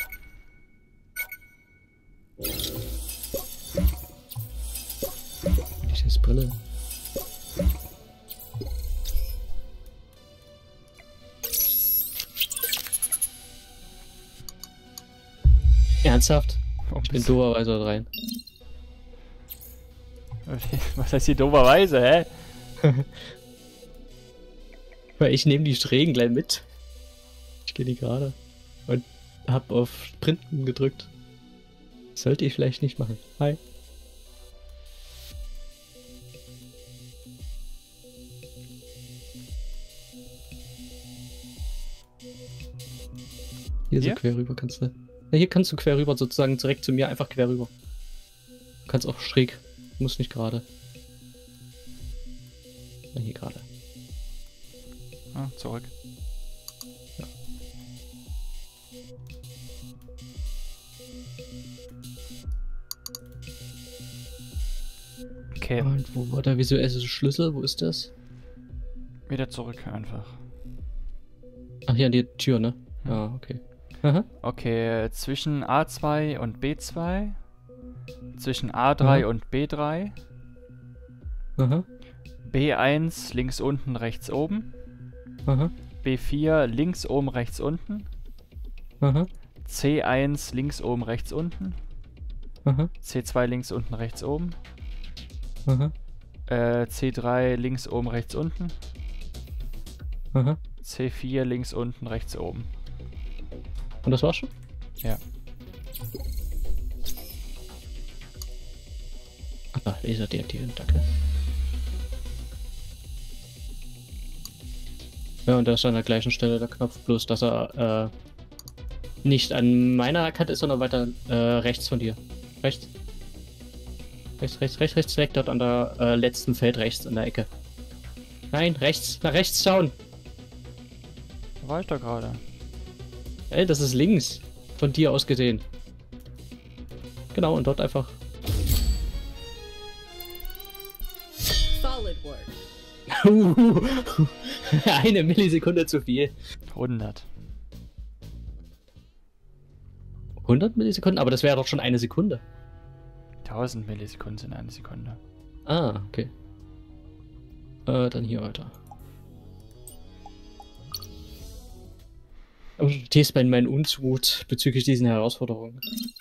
A: Dieses Brille. Ernsthaft?
B: Oh,
A: Ich bin doberweise rein.
B: Was heißt hier doberweise, hä?
A: Weil ich nehme die Schrägen gleich mit. Ich gehe die gerade. Und hab auf Sprinten gedrückt. Sollte ich vielleicht nicht machen. Hi. Hier so
B: Hier?
A: quer rüber kannst du. Ja, hier kannst du quer rüber, sozusagen direkt zu mir, einfach quer rüber. Du kannst auch schräg. Muss nicht gerade. Ja, hier gerade.
B: Ah, zurück. Okay,
A: Und wo war der visuelle Schlüssel? Wo ist das?
B: wieder zurück einfach.
A: Ach, hier an die Tür, ne?
B: Hm.
A: Ah, okay. Aha.
B: Okay, zwischen A zwei und B zwei. Zwischen A drei
A: Mhm.
B: und B drei.
A: Aha.
B: B eins links unten, rechts oben.
A: Aha.
B: B vier links oben, rechts unten.
A: Aha.
B: C eins links oben, rechts unten.
A: Aha.
B: C zwei links unten, rechts oben.
A: Aha.
B: Äh, C drei links oben, rechts unten.
A: Aha.
B: C vier links unten, rechts oben.
A: Und das war's schon?
B: Ja.
A: Ah, Laser deaktivieren, danke. Ja, und da ist an der gleichen Stelle der Knopf, bloß dass er äh, nicht an meiner Kante ist, sondern weiter äh, rechts von dir. Rechts. Rechts, rechts, rechts, rechts, direkt dort an der äh, letzten Feld rechts an der Ecke. Nein, rechts, nach rechts schauen.
B: Da war ich da gerade.
A: Ey, das ist links. Von dir aus gesehen. Genau, und dort einfach.
C: Solid work.
A: Eine Millisekunde zu viel.
B: hundert.
A: hundert Millisekunden? Aber das wäre doch schon eine Sekunde.
B: tausend Millisekunden sind eine Sekunde.
A: Ah, okay. Äh, dann hier weiter. Aber du stehst bei meinen Unmut bezüglich diesen Herausforderungen.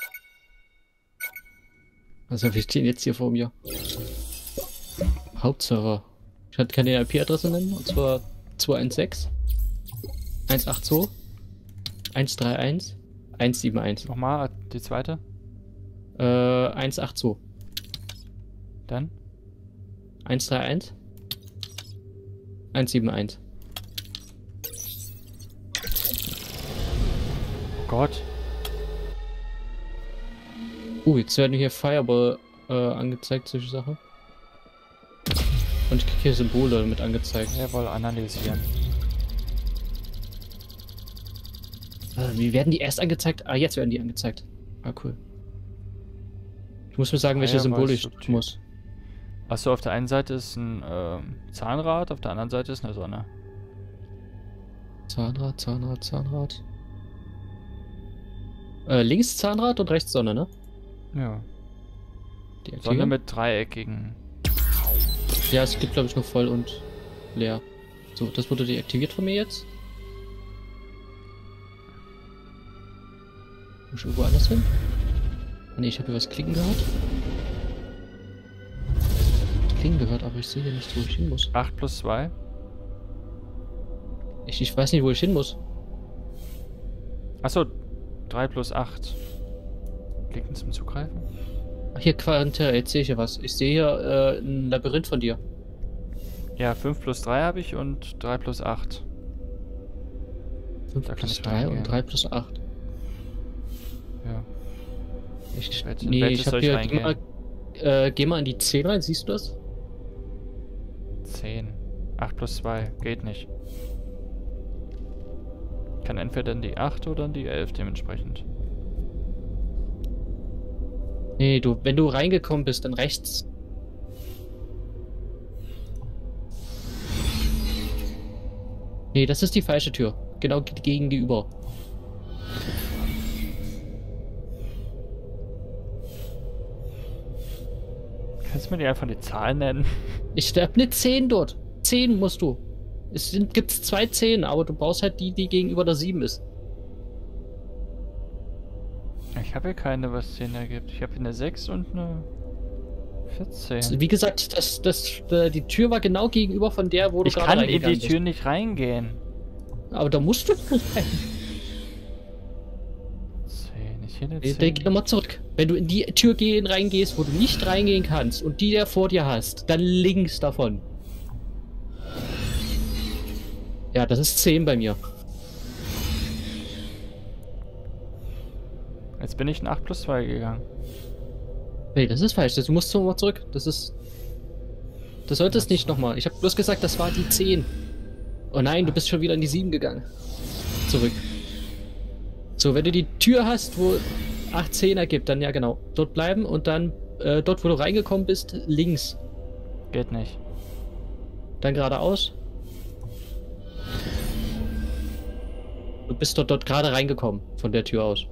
A: Also wir stehen jetzt hier vor mir. Hauptserver. Ich kann die I P-Adresse nennen, und zwar zwei eins sechs eins acht zwei eins drei eins eins sieben eins.
B: Nochmal, die zweite.
A: Äh, eins acht zwei.
B: Dann?
A: eins drei eins eins sieben eins.
B: Oh Gott.
A: Uh, jetzt werden hier Fireball äh, angezeigt, solche Sachen. Und ich krieg hier Symbole mit angezeigt.
B: Jawohl, analysieren.
A: Äh, wie werden die erst angezeigt? Ah, jetzt werden die angezeigt. Ah, cool. Du musst mir sagen, welche Symbole ich
B: Struktur.
A: muss.
B: Achso, auf der einen Seite ist ein ähm, Zahnrad, auf der anderen Seite ist eine Sonne.
A: Zahnrad, Zahnrad, Zahnrad. Äh, links Zahnrad und rechts Sonne, ne?
B: Ja.
A: Die
B: Sonne
A: aktivieren?
B: mit dreieckigen.
A: Ja, es gibt glaube ich nur voll und leer. So, das wurde deaktiviert von mir jetzt. Muss ich irgendwo anders hin? Ne, ich habe hier was klicken gehört. Klicken gehört, aber ich sehe hier nicht, wo ich hin muss.
B: acht plus zwei.
A: Ich, ich weiß nicht, wo ich hin muss.
B: Achso, drei plus acht. Klicken zum Zugreifen?
A: Ach, hier Quante, jetzt sehe ich hier was. Ich sehe hier äh, ein Labyrinth von dir.
B: Ja, fünf plus drei habe ich und drei plus acht.
A: fünf
B: Da kann
A: plus
B: ich
A: drei
B: reingehen.
A: und drei plus acht.
B: Ja.
A: Ich,
B: Welche- in
A: nee,
B: welches
A: ich
B: soll
A: habe
B: ich
A: hier... Geh mal, äh, geh mal in die zehn rein, siehst du das?
B: zehn. acht plus zwei. Geht nicht. Kann entweder in die acht oder in die elf dementsprechend.
A: Nee, du, wenn du reingekommen bist, dann rechts. Nee, das ist die falsche Tür. Genau ge- gegenüber.
B: Kannst du mir die einfach die Zahl nennen?
A: Ich hab eine zehn dort. zehn musst du. Es sind, gibt's zwei zehn, aber du brauchst halt die, die gegenüber der sieben ist.
B: Ich habe hier keine, was zehn ergibt. Ich habe hier eine sechs und eine vierzehn.
A: Wie gesagt, das, das, äh, die Tür war genau gegenüber von der, wo du
B: Ich
A: gerade
B: kann in
A: reingegangen
B: die Tür nicht reingehen.
A: bist. Aber da musst du rein.
B: zehn. Ich hier eine
A: Nee,
B: zehn.
A: Denk nochmal zurück. Wenn du in die Tür gehen, reingehst, wo du nicht reingehen kannst und die der vor dir hast, dann links davon. Ja, das ist zehn bei mir.
B: Jetzt bin ich in acht plus zwei gegangen.
A: Nee, das ist falsch. Du musst nochmal zurück. Das ist... Das solltest nicht nochmal. Ich habe bloß gesagt, das war die zehn. Oh nein, du bist schon wieder in die sieben gegangen. Zurück. So, wenn du die Tür hast, wo acht zehn ergibt, dann ja genau. Dort bleiben und dann äh, dort, wo du reingekommen bist, links.
B: Geht nicht.
A: Dann geradeaus. Du bist dort, dort gerade reingekommen, von der Tür aus.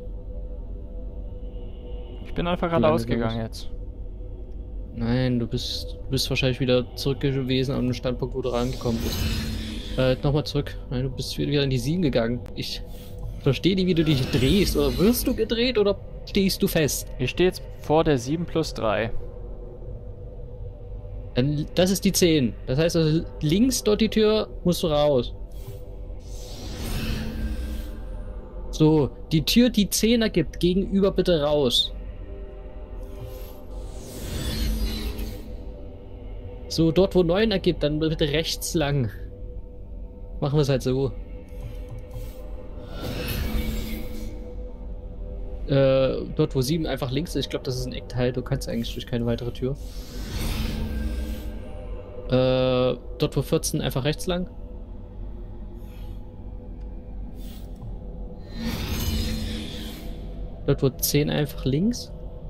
B: Ich bin einfach
A: lange
B: geradeaus
A: ging
B: gegangen
A: es?
B: jetzt.
A: Nein, du bist, du bist wahrscheinlich wieder zurück gewesen an den Standpunkt, wo du reingekommen bist. Äh, nochmal zurück. Nein, du bist wieder in die sieben gegangen. Ich verstehe nicht, wie du dich drehst. Oder wirst du gedreht oder stehst du fest?
B: Ich stehe jetzt vor der sieben plus drei.
A: Dann, das ist die zehn. Das heißt also, links dort die Tür, musst du raus. So, die Tür, die zehn ergibt, gegenüber bitte raus. So, dort wo neun ergibt, dann bitte rechts lang. Machen wir es halt so. Äh, dort wo sieben einfach links ist, ich glaube, das ist ein Eckteil, du kannst eigentlich durch keine weitere Tür. Äh, dort wo vierzehn einfach rechts lang. Dort wo zehn einfach links.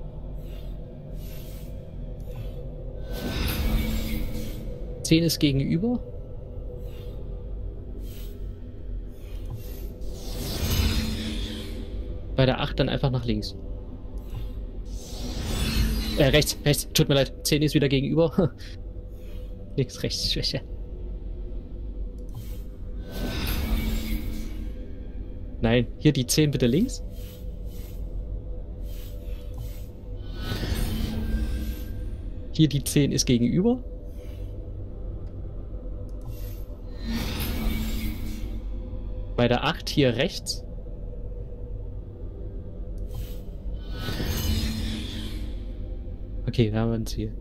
A: zehn ist gegenüber. Bei der acht dann einfach nach links. Äh, rechts, rechts, tut mir leid. zehn ist wieder gegenüber. Links, rechts, Schwäche. Nein, hier die zehn bitte links. Hier die zehn ist gegenüber. Bei der acht hier rechts. Okay, da haben wir ein Ziel.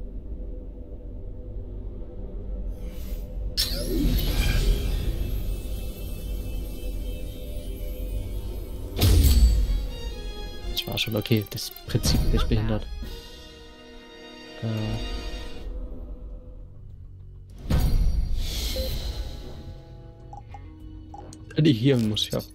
A: Ich war schon okay, das Prinzip nicht behindert. Äh. Nee, hier muss ich ab.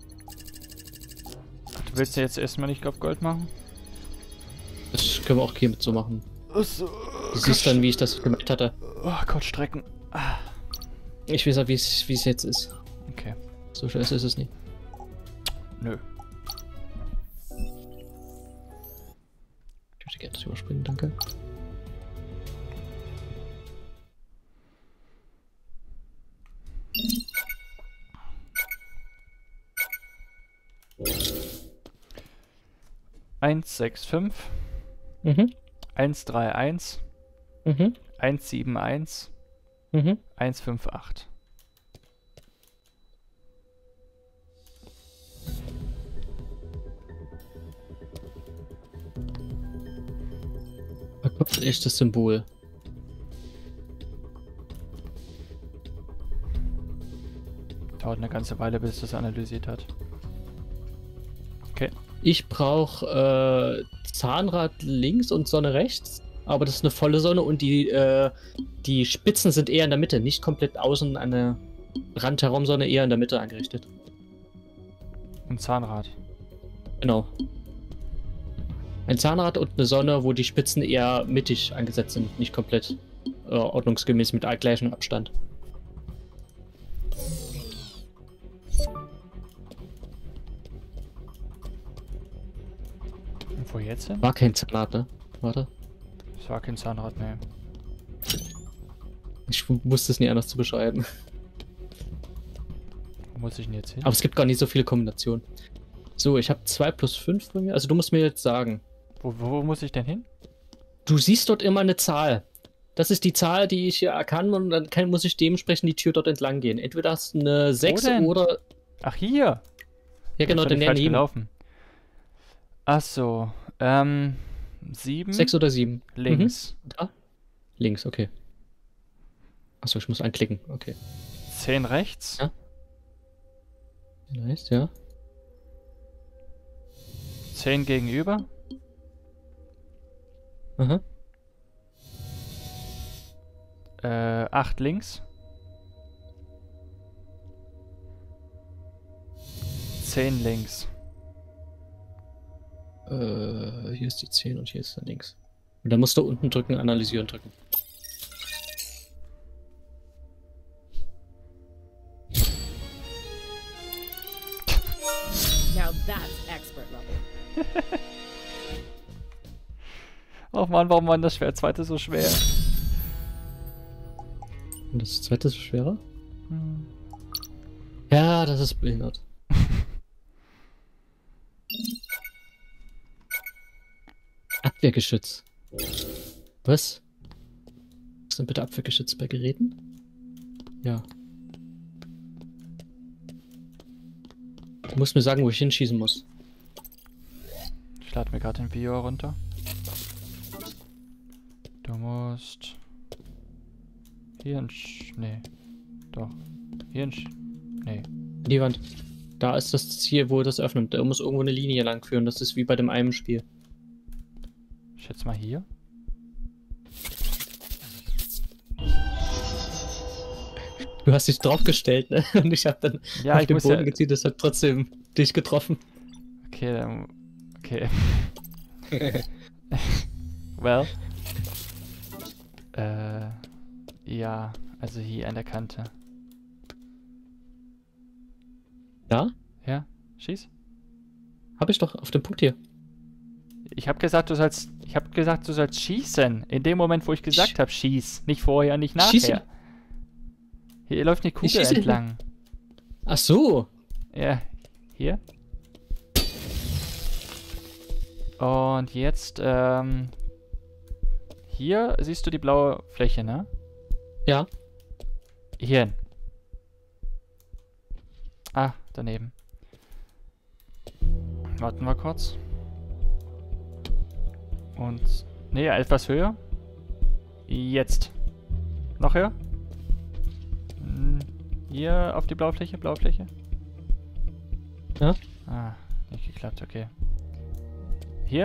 B: Du willst ja jetzt erstmal nicht auf Gold machen?
A: Das können wir auch hiermit so machen.
B: Achso.
A: Du siehst dann, wie ich das gemacht hatte.
B: Oh Gott, strecken. Ah.
A: Ich weiß ja, wie es wie es jetzt ist.
B: Okay.
A: So scheiße ist es nicht.
B: Nö.
A: Ich würde gerne das überspringen, danke.
B: eins sechs fünf.
A: Mhm.
B: eins drei eins.
A: Mhm.
B: eins sieben eins.
A: Mhm.
B: eins fünf acht.
A: Da kommt ein echtes Symbol.
B: Dauert eine ganze Weile, bis das analysiert hat. Okay.
A: Ich brauche äh, Zahnrad links und Sonne rechts, aber das ist eine volle Sonne und die, äh, die Spitzen sind eher in der Mitte, nicht komplett außen an der Rand herum, sondern eher in der Mitte eingerichtet.
B: Ein Zahnrad.
A: Genau. Ein Zahnrad und eine Sonne, wo die Spitzen eher mittig eingesetzt sind, nicht komplett äh, ordnungsgemäß mit gleichem Abstand.
B: Und wo jetzt hin?
A: War kein Zahnrad, ne? Warte.
B: Das war kein Zahnrad, ne.
A: Ich wusste es nie anders zu beschreiben.
B: Wo muss ich denn jetzt hin?
A: Aber es gibt gar nicht so viele Kombinationen. So, ich habe zwei plus fünf bei mir. Also du musst mir jetzt sagen.
B: Wo, wo muss ich denn hin?
A: Du siehst dort immer eine Zahl. Das ist die Zahl, die ich hier erkann und dann kann, muss ich dementsprechend die Tür dort entlang gehen. Entweder hast du eine sechs
B: denn?
A: oder...
B: Ach, hier!
A: Ja genau,
B: den
A: den
B: falsch
A: daneben.
B: gelaufen. Ach so. Ähm, sieben?
A: sechs oder sieben.
B: Links.
A: Mhm. Da? Links, okay. Achso, ich muss anklicken, okay.
B: zehn rechts.
A: Ja. Nice, ja.
B: zehn gegenüber.
A: Aha.
B: Äh, acht links. zehn links.
A: Äh, hier ist die zehn und hier ist dann links. Und dann musst du unten drücken, analysieren drücken.
C: Now that's expert level.
B: Oh Mann, warum war denn das Schwert zweite so schwer?
A: Und das zweite ist schwerer?
B: Hm.
A: Ja, das ist behindert. Abwehrgeschütz. Was? Was ist denn bitte Abwehrgeschütz bei Geräten? Ja. Du musst mir sagen, wo ich hinschießen muss.
B: Ich lade mir gerade den Video runter. Du musst... Hier ein Sch... Nee. Doch. Hier ein Sch... Nee.
A: Die Wand. Da ist das Ziel, wo das öffnet. Da muss irgendwo eine Linie lang führen. Das ist wie bei dem einen Spiel.
B: Ich schätze mal hier.
A: Du hast dich draufgestellt, ne? Und ich habe dann
B: Ja,
A: auf
B: ich
A: den
B: muss
A: Boden
B: ja...
A: gezielt. Das hat trotzdem dich getroffen.
B: Okay, dann... Okay. Well. Äh... Ja, also hier an der Kante.
A: Ja?
B: Ja, schieß.
A: Habe ich doch auf dem Punkt hier.
B: Ich habe gesagt, du sollst... Ich habe gesagt, du sollst schießen. In dem Moment, wo ich gesagt habe, schieß. Nicht vorher, nicht nachher.
A: Schieße.
B: Hier läuft eine Kugel
A: schieße-
B: entlang.
A: Ach so.
B: Ja. Hier. Und jetzt, ähm... hier siehst du die blaue Fläche, ne?
A: Ja.
B: Hier hin. Ah, daneben. Warten wir kurz. Und... nee, etwas höher. Jetzt. Noch höher. Hm, hier auf die blaue Fläche, blaue Fläche.
A: Ja.
B: Ah, nicht geklappt, okay. Hier?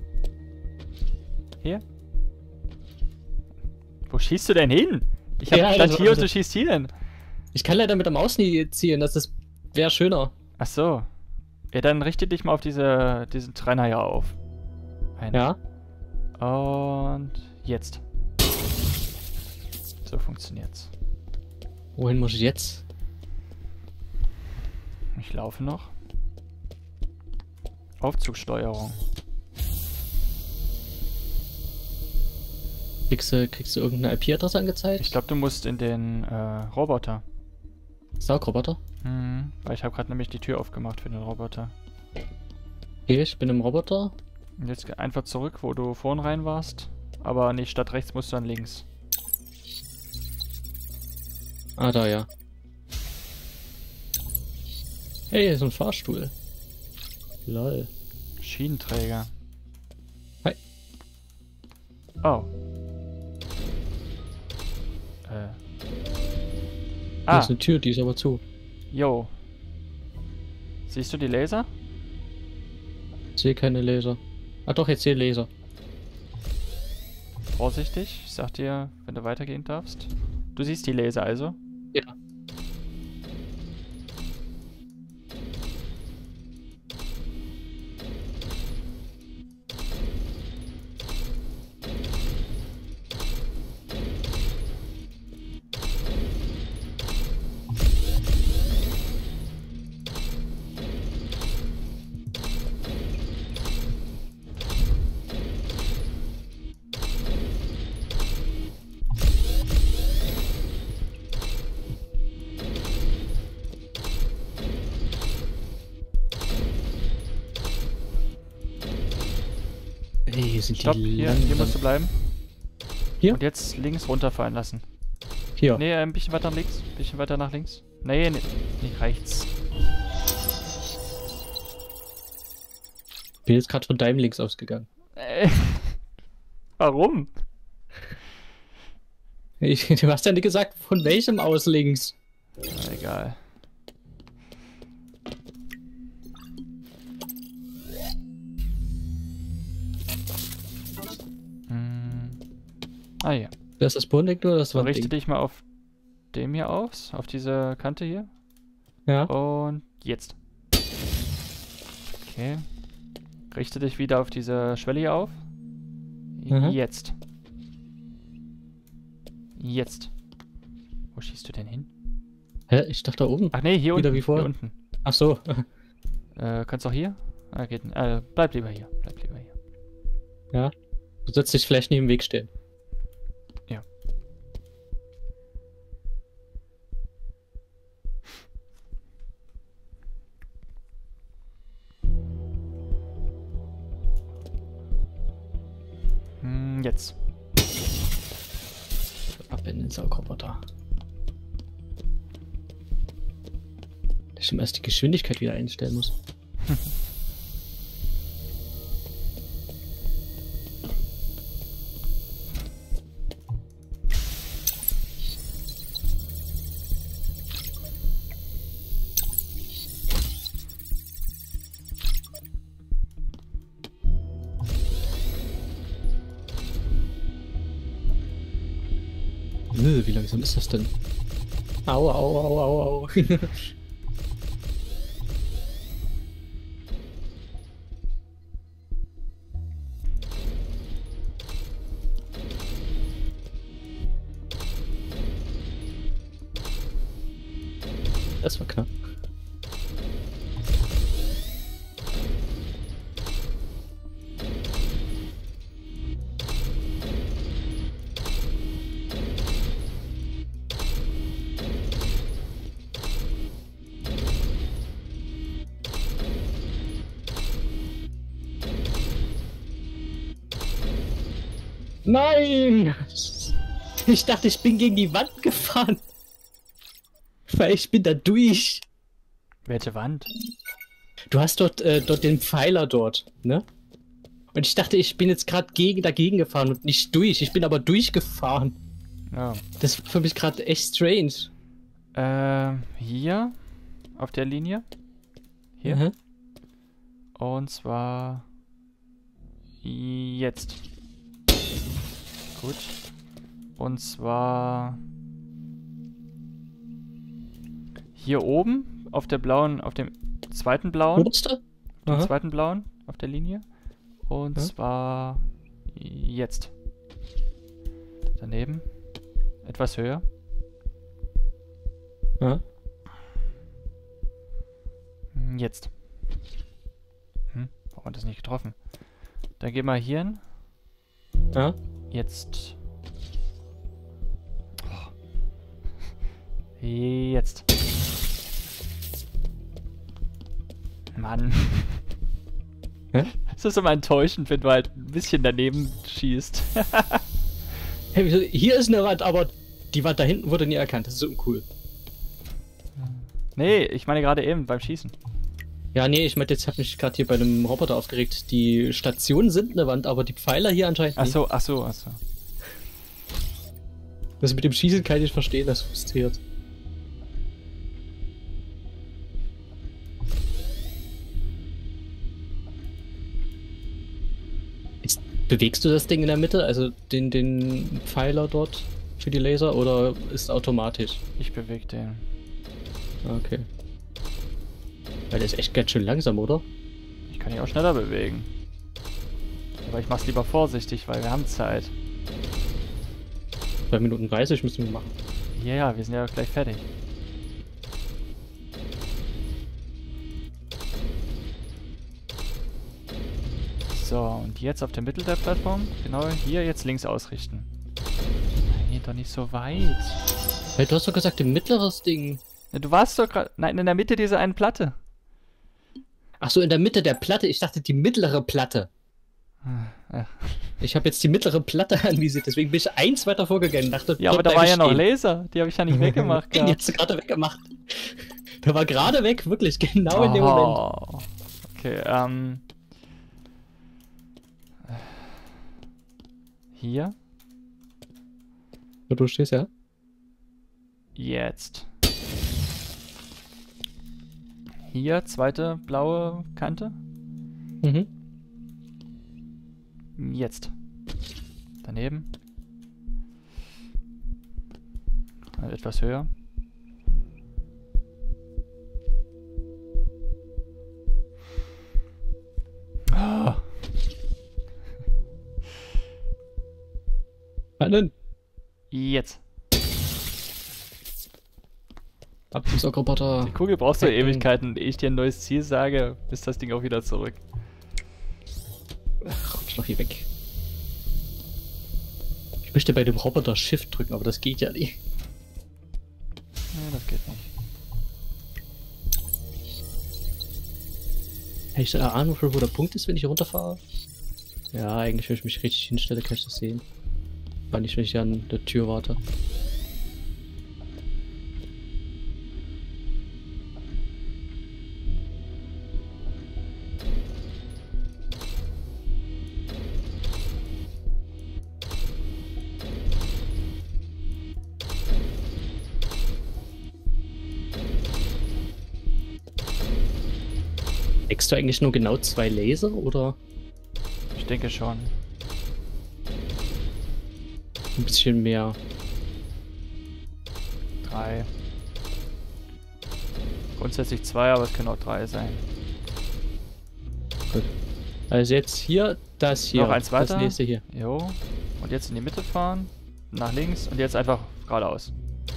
B: Hier? Wo schießt du denn hin? Ich hab
A: Ja,
B: stand
A: das-
B: hier und
A: das-
B: du schießt hier hin.
A: Ich kann leider mit der Maus nie zielen, das ist wäre schöner.
B: Ach so. Ja, dann richte dich mal auf diese, diesen Trenner hier auf. Ein.
A: Ja.
B: Und jetzt. So funktioniert's.
A: Wohin muss ich jetzt?
B: Ich laufe noch. Aufzugsteuerung.
A: Kriegst du, kriegst du irgendeine I P-Adresse angezeigt?
B: Ich glaube, du musst in den äh, Roboter.
A: Saugroboter?
B: Mhm. Weil ich habe gerade nämlich die Tür aufgemacht für den Roboter.
A: Okay, ich bin im Roboter.
B: Und jetzt geh einfach zurück, wo du vorhin rein warst. Aber nicht statt rechts musst du dann links.
A: Ah, da, ja. Hey, hier ist ein Fahrstuhl. Lol.
B: Schienenträger.
A: Hi.
B: Oh. Äh.
A: Hier
B: Ah,
A: ist eine Tür, die ist aber zu.
B: yo. Siehst du die Laser?
A: Ich sehe keine Laser. Ah doch, jetzt sehe ich Laser.
B: Vorsichtig, ich sag dir, wenn du weitergehen darfst. Du siehst die Laser also?
A: Ja. Hey, hier sind
B: Stopp,
A: die
B: hier,
A: langen-
B: hier musst du bleiben.
A: Hier?
B: Und jetzt links runterfallen lassen.
A: Hier.
B: Nee, ein bisschen weiter nach links. Ein bisschen weiter nach links. Nee, nee, nicht rechts.
A: Bin jetzt gerade von deinem links ausgegangen.
B: Äh, warum?
A: Ich, du hast ja nicht gesagt, von welchem aus links.
B: Na, egal. Hm. Ah ja.
A: Das ist das Bodendeck oder das
B: So, richte
A: Wandding?
B: dich mal auf dem hier aus, auf diese Kante hier.
A: Ja.
B: Und jetzt. Okay. Richte dich wieder auf diese Schwelle hier auf.
A: Mhm.
B: Jetzt. Jetzt. Wo schießt du denn hin?
A: Hä? Ich dachte da oben.
B: Ach nee, hier
A: Wieder
B: unten.
A: wie vorher?
B: Hier unten.
A: Ach so.
B: Äh, kannst auch hier? Ah, geht nicht. Äh, bleib lieber hier. Bleib lieber hier.
A: Ja. Du sollst dich vielleicht nicht im Weg stehen.
B: Ja. Hm, jetzt.
A: Ab in den Saugroboter. Dass ich ihm erst die Geschwindigkeit wieder einstellen muss. Äh, Wie langsam ist das denn? Au, au, au, au, au. Das war knapp. Nein! Ich dachte, ich bin gegen die Wand gefahren. Weil ich bin da durch.
B: Welche Wand?
A: Du hast dort, äh, dort den Pfeiler dort, ne? Und ich dachte, ich bin jetzt gerade gegen, dagegen gefahren und nicht durch. Ich bin aber durchgefahren.
B: Ja.
A: Das war für mich gerade echt strange.
B: Ähm, hier. Auf der Linie. Hier.
A: Mhm.
B: Und zwar... Jetzt. Gut. Und zwar... Hier oben. Auf der blauen, auf dem zweiten blauen.
A: Muster?
B: Dem
A: Aha.
B: zweiten blauen. Auf der Linie. Und
A: Ja.
B: zwar... Jetzt. Daneben. Etwas höher.
A: Ja.
B: Jetzt. Hm, warum hat das nicht getroffen? Dann gehen wir hier hin.
A: Ja.
B: Jetzt. Oh. Jetzt. Mann.
A: Hä?
B: Es ist immer enttäuschend, wenn du halt ein bisschen daneben schießt.
A: Hey, wieso- hier ist eine Wand, aber die Wand da hinten wurde nie erkannt. Das ist so uncool.
B: Nee, ich meine gerade eben beim Schießen.
A: Ja, nee, ich meinte, jetzt habe mich gerade hier bei einem Roboter aufgeregt. Die Stationen sind eine Wand, aber die Pfeiler hier anscheinend
B: Ach
A: nicht.
B: so, ach so, ach so.
A: Das mit dem Schießen kann ich nicht verstehen, das frustriert. Jetzt bewegst du das Ding in der Mitte, also den, den Pfeiler dort für die Laser, oder ist automatisch?
B: Ich bewege den.
A: Okay. Weil der ist echt ganz schön langsam, oder?
B: Ich kann ihn auch schneller bewegen. Aber ich mach's lieber vorsichtig, weil wir haben Zeit.
A: zwei Minuten dreißig müssen wir machen.
B: Ja, ja, wir sind ja gleich fertig. So, und jetzt auf der Mitte der Plattform, genau hier jetzt links ausrichten. Nein, doch nicht so weit.
A: Hey, du hast doch gesagt, ein mittleres Ding.
B: Ja, du warst doch gerade... Nein, in der Mitte dieser einen Platte.
A: Ach so, in der Mitte der Platte. Ich dachte, die mittlere Platte.
B: Ja,
A: Ich habe jetzt die mittlere Platte anvisiert, deswegen bin ich eins weiter vorgegangen. Dachte,
B: ja aber
A: dort
B: da war
A: bleib
B: ja
A: ich
B: noch
A: stehen.
B: Laser. Die habe ich ja nicht weggemacht
A: Den
B: gehabt.
A: hast du gerade weggemacht. Der war gerade weg, wirklich, genau in dem Moment.
B: Oh. Okay, ähm... Hier.
A: Wo du stehst, ja?
B: Jetzt. Hier, zweite blaue Kante.
A: Mhm.
B: Jetzt. Daneben. Also etwas höher. Ah.
A: Einen.
B: Jetzt.
A: Ab zum Roboter.
B: Die Kugel brauchst du
A: Hacken.
B: Ewigkeiten. Ehe ich dir ein neues Ziel sage, ist das Ding auch wieder zurück.
A: Ach, komm ich noch hier weg. Ich möchte bei dem Roboter Shift drücken, aber das geht ja nicht.
B: Nee, das geht nicht.
A: Hätte ich da eine Ahnung, wo der Punkt ist, wenn ich runterfahre? Ja, eigentlich, wenn ich mich richtig hinstelle, kann ich das sehen. Aber nicht, wenn ich an der Tür warte. Legst du eigentlich nur genau zwei Laser, oder
B: Ich denke schon.
A: ein bisschen mehr?
B: Drei. Grundsätzlich zwei, aber es können auch drei sein.
A: Gut. Also jetzt hier, das hier.
B: Noch eins weiter.
A: Das nächste hier.
B: Jo. Und jetzt in die Mitte fahren. Nach links und jetzt einfach geradeaus.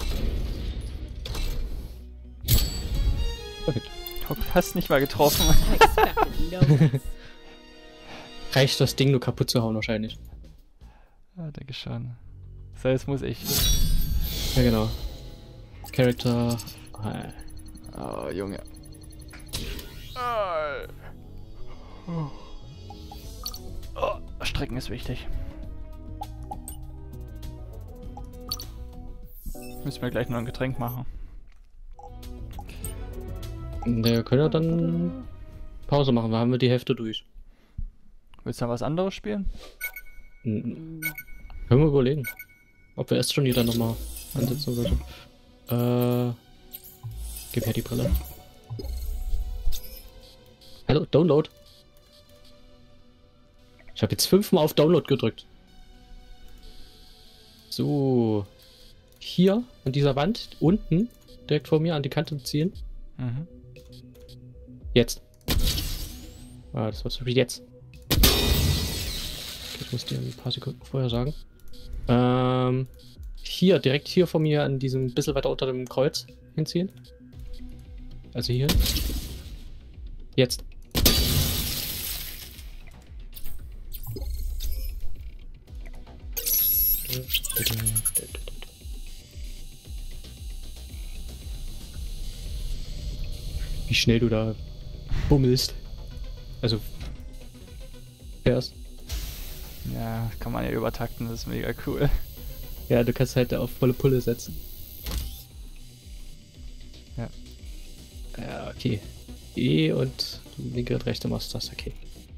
A: Perfekt.
B: Oh, du hast nicht mal getroffen.
C: I expected no less.
A: Reicht das Ding nur kaputt zu hauen wahrscheinlich.
B: Ja, denke schon. So, jetzt muss ich.
A: Ja, genau. Character.
B: Oh, Junge. Oh, Strecken ist wichtig. Müssen wir gleich noch ein Getränk machen.
A: Wir können ja dann Pause machen, wir haben wir die Hälfte durch.
B: Willst du noch was anderes spielen?
A: Hm. Können wir überlegen, ob wir erst schon wieder nochmal ansetzen würden. Äh, gib her die Brille. Hallo, Download. Ich habe jetzt fünfmal auf Download gedrückt. So. Hier an dieser Wand, unten, direkt vor mir an die Kante ziehen.
B: Mhm.
A: Jetzt. Ah, das war zum Beispiel jetzt. Okay, ich muss dir ein paar Sekunden vorher sagen. Ähm, hier, direkt hier vor mir an diesem bisschen weiter unter dem Kreuz hinziehen. Also hier. Jetzt. Wie schnell du da bummelst. Also fährst.
B: Ja, kann man ja übertakten, das ist mega cool.
A: Ja, du kannst halt auf volle Pulle setzen.
B: Ja.
A: Ja, okay. E und linke und rechte Maustaste, okay.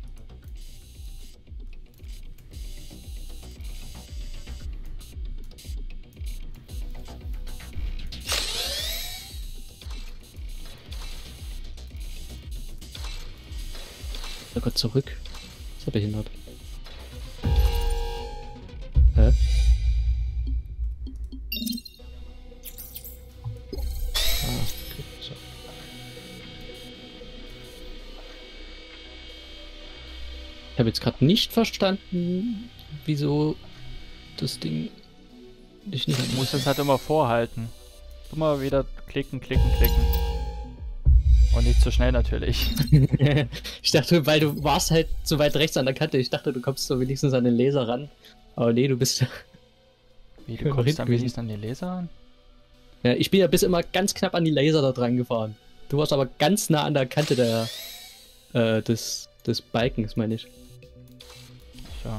A: Oh Gott, zurück. Ist er behindert? Hä? Ah, okay, so. Ich habe jetzt gerade nicht verstanden, wieso das Ding dich nicht
B: Du musst es halt immer vorhalten. Immer wieder klicken, klicken, klicken. Und nicht zu schnell natürlich.
A: Ich dachte, weil du warst halt so weit rechts an der Kante, ich dachte, du kommst so wenigstens an den Laser ran. Aber nee, du bist...
B: Wie, du kommst dann wenigstens an die Laser an?
A: Ja, ich bin ja bis immer ganz knapp an die Laser da dran gefahren. Du warst aber ganz nah an der Kante der... Äh, des... des Balkens, meine ich.
B: So.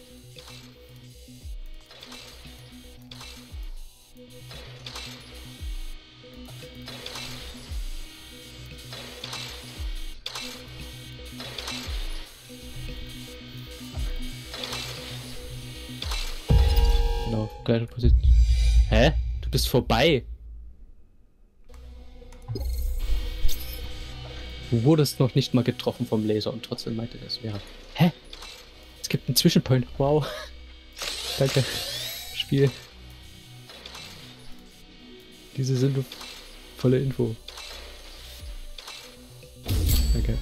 A: Genau, gleiche Position. Hä? Du bist vorbei. Du wurdest noch nicht mal getroffen vom Laser und trotzdem meinte er, es wäre. Hä? Es gibt einen Zwischenpoint. Wow. Danke. Spiel. Diese sinnvolle Info. Danke.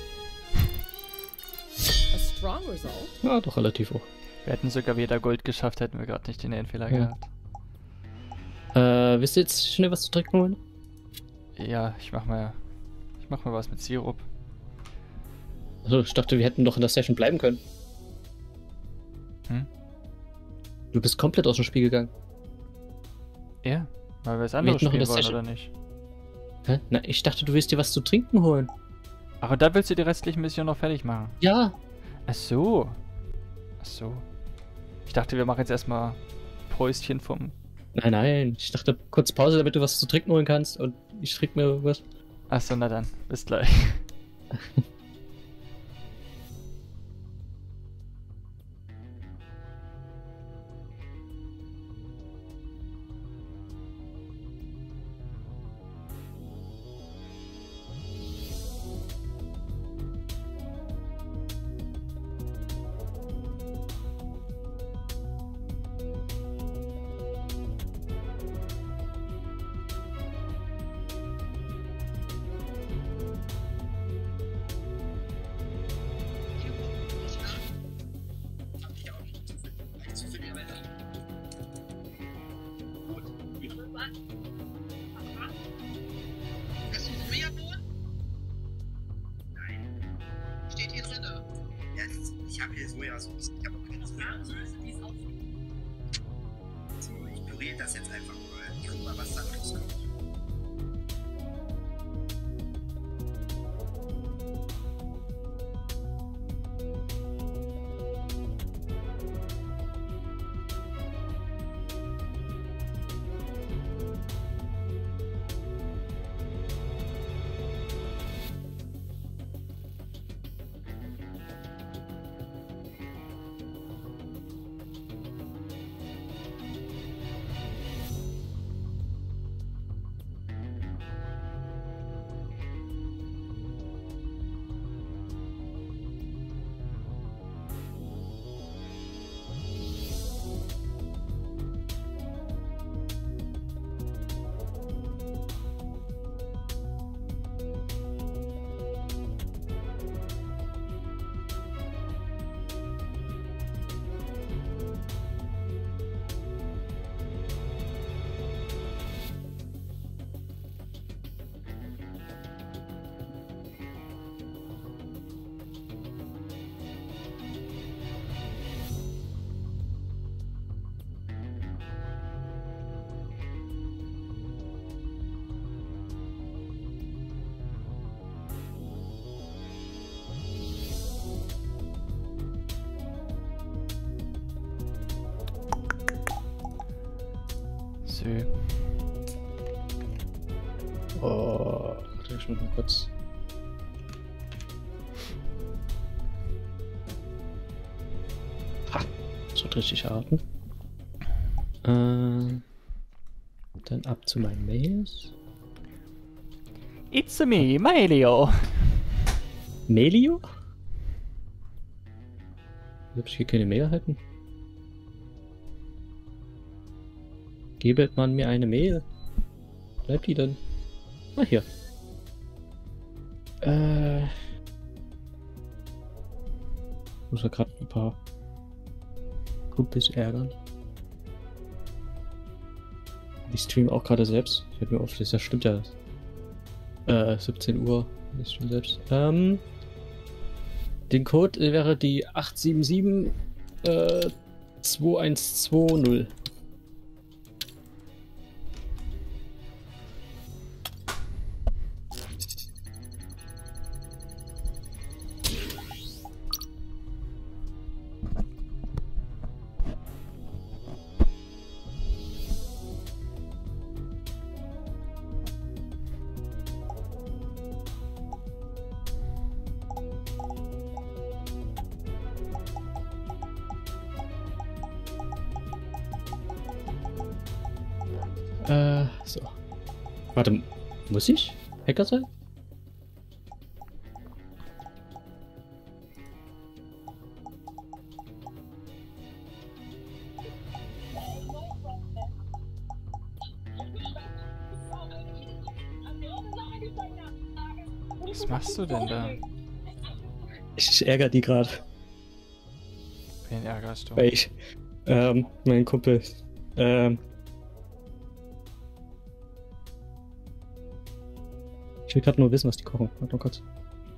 C: A strong result.
A: Ja, doch relativ hoch.
B: Wir hätten sogar wieder Gold geschafft, hätten wir gerade nicht den Endfehler
A: Ja.
B: gehabt.
A: Äh, willst du jetzt schnell was zu trinken holen?
B: Ja, ich mach mal. Ich mach mal was mit Sirup.
A: Also ich dachte, wir hätten doch in der Session bleiben können.
B: Hm?
A: Du bist komplett aus dem Spiel gegangen.
B: Ja, weil wir das andere
A: hätten noch in
B: spielen
A: der
B: wollen,
A: Session-
B: oder nicht?
A: Hä? Na, ich dachte, du willst dir was zu trinken holen.
B: Ach, und da willst du die restlichen Missionen noch fertig machen?
A: Ja.
B: Ach so. Ach so. Ich dachte, wir machen jetzt erstmal Päuschen vom...
A: Nein, nein. Ich dachte, kurz Pause, damit du was zu trinken holen kannst und ich trinke mir was.
B: Ach so, na dann. Bis gleich.
D: Hast du Sojabohnen? Nein. Steht hier drin. Ja, ich habe hier Sojasauce. Ich habe auch keine Sojasauce. Die ist auch so, ich püriere das jetzt einfach mal. Ich guck mal, was da rauskommt.
B: Sö.
A: Oh, warte, ich muss mal kurz. Ha, das wird richtig atmen. Äh, dann ab zu meinen Mails.
B: It's me, Melio.
A: Melio? Hab ich hier keine Mail erhalten? Gebet man mir eine Mail? Bleibt die denn? Ah, hier. Äh. Muss ja gerade ein paar Kumpels ärgern. Ich streame auch gerade selbst. Fällt mir auf, das ja stimmt ja. Äh, siebzehn Uhr. Ich streame selbst. Ähm. Den Code wäre die acht sieben sieben äh, zwei eins zwei null. Äh, so. Warte, muss ich Hacker sein?
B: Was machst du denn da?
A: Ich, ich ärgere die gerade,
B: Wen ärgerst du?
A: weil ich, ähm, mein Kumpel, ähm, ich will gerade nur wissen, was die kochen. Warte mal kurz.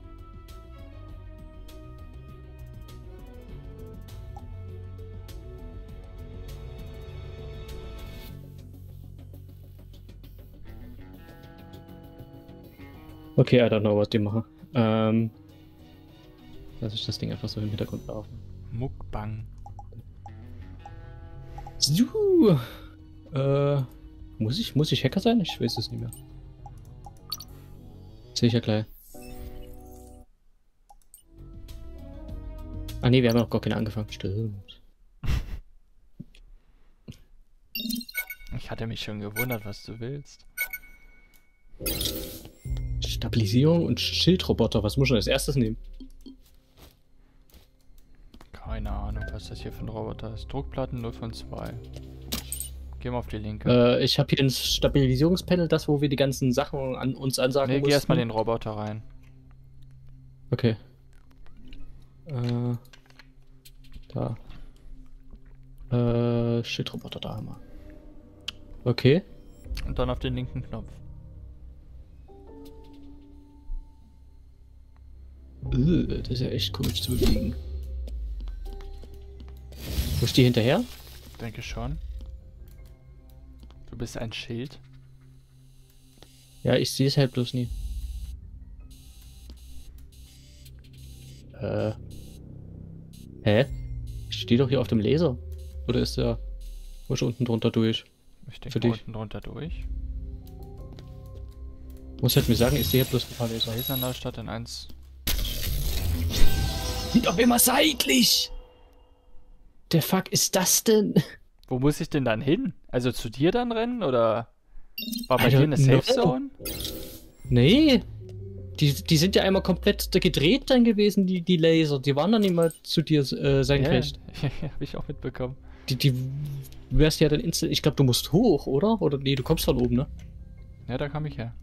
A: Okay, I don't know, was die machen. Ähm, lass ich das Ding einfach so im Hintergrund laufen.
B: Mukbang.
A: So, äh, muss ich, muss ich Hacker sein? Ich weiß es nicht mehr. Sehe ich ja gleich. Ah ne, wir haben noch gar keine angefangen. Stimmt.
B: Ich hatte mich schon gewundert, was du willst.
A: Stabilisierung und Schildroboter. Was muss ich als erstes nehmen?
B: Keine Ahnung, was das hier für ein Roboter ist. Druckplatten null von zwei. Geh mal auf die linke.
A: Äh, ich habe hier ein Stabilisierungspanel, das, wo wir die ganzen Sachen an uns ansagen
B: Nee,
A: mussten.
B: geh erstmal den Roboter rein.
A: Okay. Äh, da. Äh, Schildroboter, da haben wir. Okay.
B: Und dann auf den linken Knopf.
A: Äh, das ist ja echt komisch zu bewegen. Muss ich die hinterher?
B: Denke schon. Du bist ein Schild.
A: Ja, ich sehe es halt bloß nie. Äh. Hä? Ich stehe doch hier auf dem Laser. Oder ist der... Muss ich unten drunter durch?
B: Ich denke
A: Für dich.
B: unten drunter durch.
A: Muss halt mir sagen, ich sehe bloß ein paar Laser.
B: Laserneustadt in eins.
A: Sieht doch immer seitlich! Der fuck ist das denn?
B: Wo muss ich denn dann hin? Also zu dir dann rennen oder war bei
A: I
B: dir
A: don't
B: eine Safe
A: know.
B: Zone?
A: Nee. Die, die sind ja einmal komplett gedreht dann gewesen, die, die Laser. Die waren dann immer zu dir äh, senkrecht.
B: Ja, hab ich auch mitbekommen.
A: Die, die wärst ja dann instant. Ich glaube, du musst hoch, oder? Oder nee, du kommst von oben, ne?
B: Ja, da kam ich her.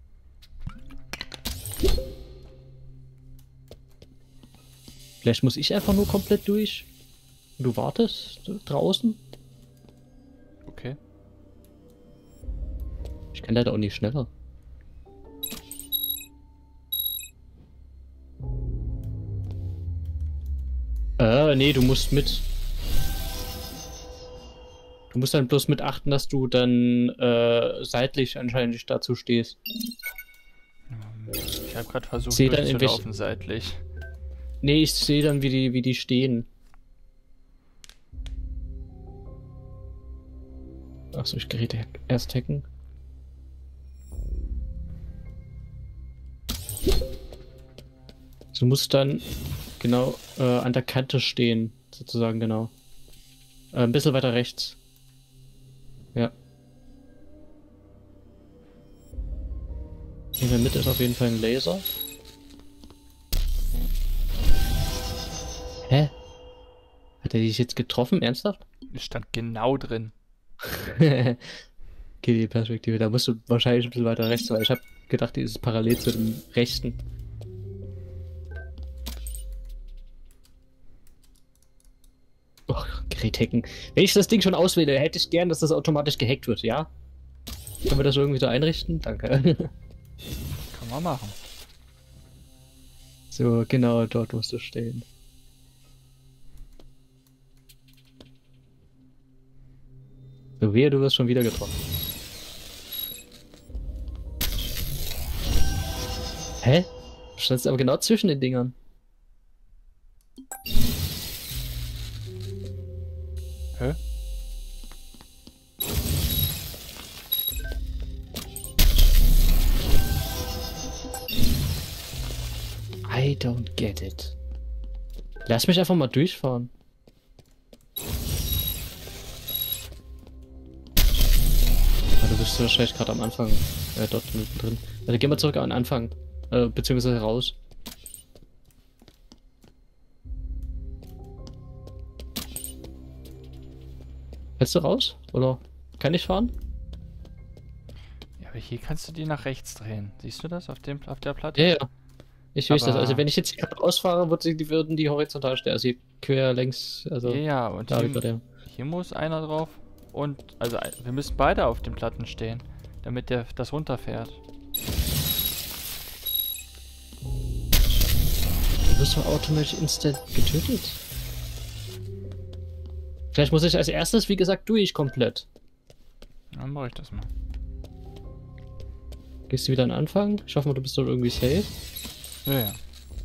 A: Vielleicht muss ich einfach nur komplett durch. Und du wartest draußen.
B: Okay.
A: Ich kann leider auch nicht schneller. Äh, nee, du musst mit. Du musst dann bloß mit achten, dass du dann äh, seitlich anscheinend dazu stehst.
B: Ich habe gerade versucht
A: Seh dann in
B: durchzulaufen seitlich.
A: Nee, ich sehe dann, wie die, wie die stehen. Achso, ich Geräte erst hacken. Du musst dann genau äh, an der Kante stehen, sozusagen, genau. Äh, ein bisschen weiter rechts. Ja. In der Mitte ist auf jeden Fall ein Laser. Hä? Hat er dich jetzt getroffen? Ernsthaft?
B: Es stand genau drin.
A: Okay, die Perspektive. Da musst du wahrscheinlich ein bisschen weiter rechts, weil ich habe gedacht, die ist parallel zu dem rechten. Oh, Gerät hacken. Wenn ich das Ding schon auswähle, hätte ich gern, dass das automatisch gehackt wird, ja? Können wir das irgendwie so einrichten? Danke.
B: Kann man machen.
A: So, genau, dort musst du stehen. So, wehe, du wirst schon wieder getroffen. Hä? Du standst aber genau zwischen den Dingern.
B: Hä?
A: I don't get it. Lass mich einfach mal durchfahren. Ah, du bist wahrscheinlich gerade am Anfang. Äh, dort drin. Also gehen wir zurück an den Anfang. Äh, beziehungsweise raus. Willst du raus? Oder kann ich fahren?
B: Ja, aber hier kannst du die nach rechts drehen. Siehst du das auf, dem, auf der Platte?
A: Ja, ja. Ich weiß das.
B: Aber-
A: Also wenn ich jetzt hier ausfahre, wird sie, die würden die horizontal stehen. Also hier quer längs. Also
B: Ja, ja, und
A: da
B: hier,
A: über der.
B: hier muss einer drauf. Und, also ein- wir müssen beide auf den Platten stehen, damit der das runterfährt.
A: Du wirst doch automatisch instant getötet. Vielleicht muss ich als erstes, wie gesagt, durch komplett.
B: Dann mache ich das mal.
A: Gehst du wieder an den Anfang? Ich hoffe mal, du bist doch irgendwie safe.
B: Ja, ja.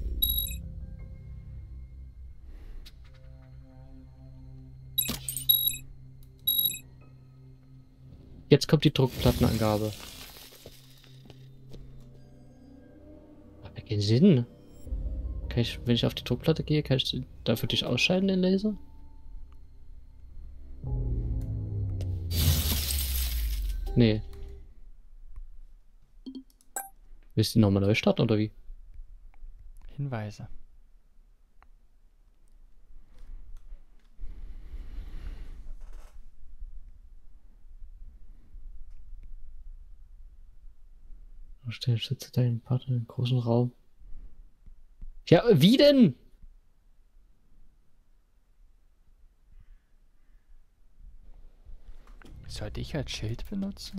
A: Jetzt kommt die Druckplattenangabe. Hat keinen Sinn. Kann ich, wenn ich auf die Druckplatte gehe, kann ich dafür dich ausschalten, den Laser? Nee. Willst du nochmal neu starten oder wie?
B: Hinweise.
A: Stell, schütze deinen Partner im großen Raum. Ja, wie denn?
B: Sollte ich als Schild benutzen?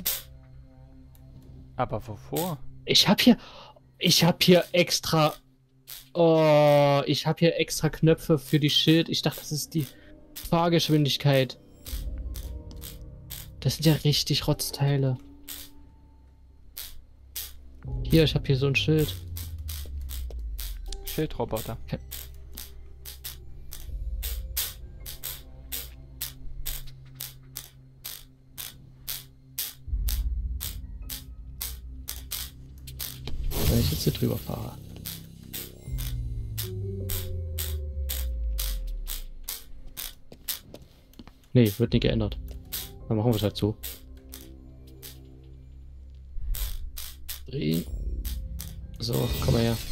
B: Aber wovor?
A: Ich hab hier, ich hab hier extra, oh, ich hab hier extra Knöpfe für die Schild. Ich dachte, das ist die Fahrgeschwindigkeit. Das sind ja richtig Rotzteile. Hier, ich hab hier so ein Schild.
B: Schildroboter.
A: Wenn ich jetzt hier drüber fahre. Nee, wird nicht geändert. Dann machen wir es halt so. Drehen. So, komm mal her.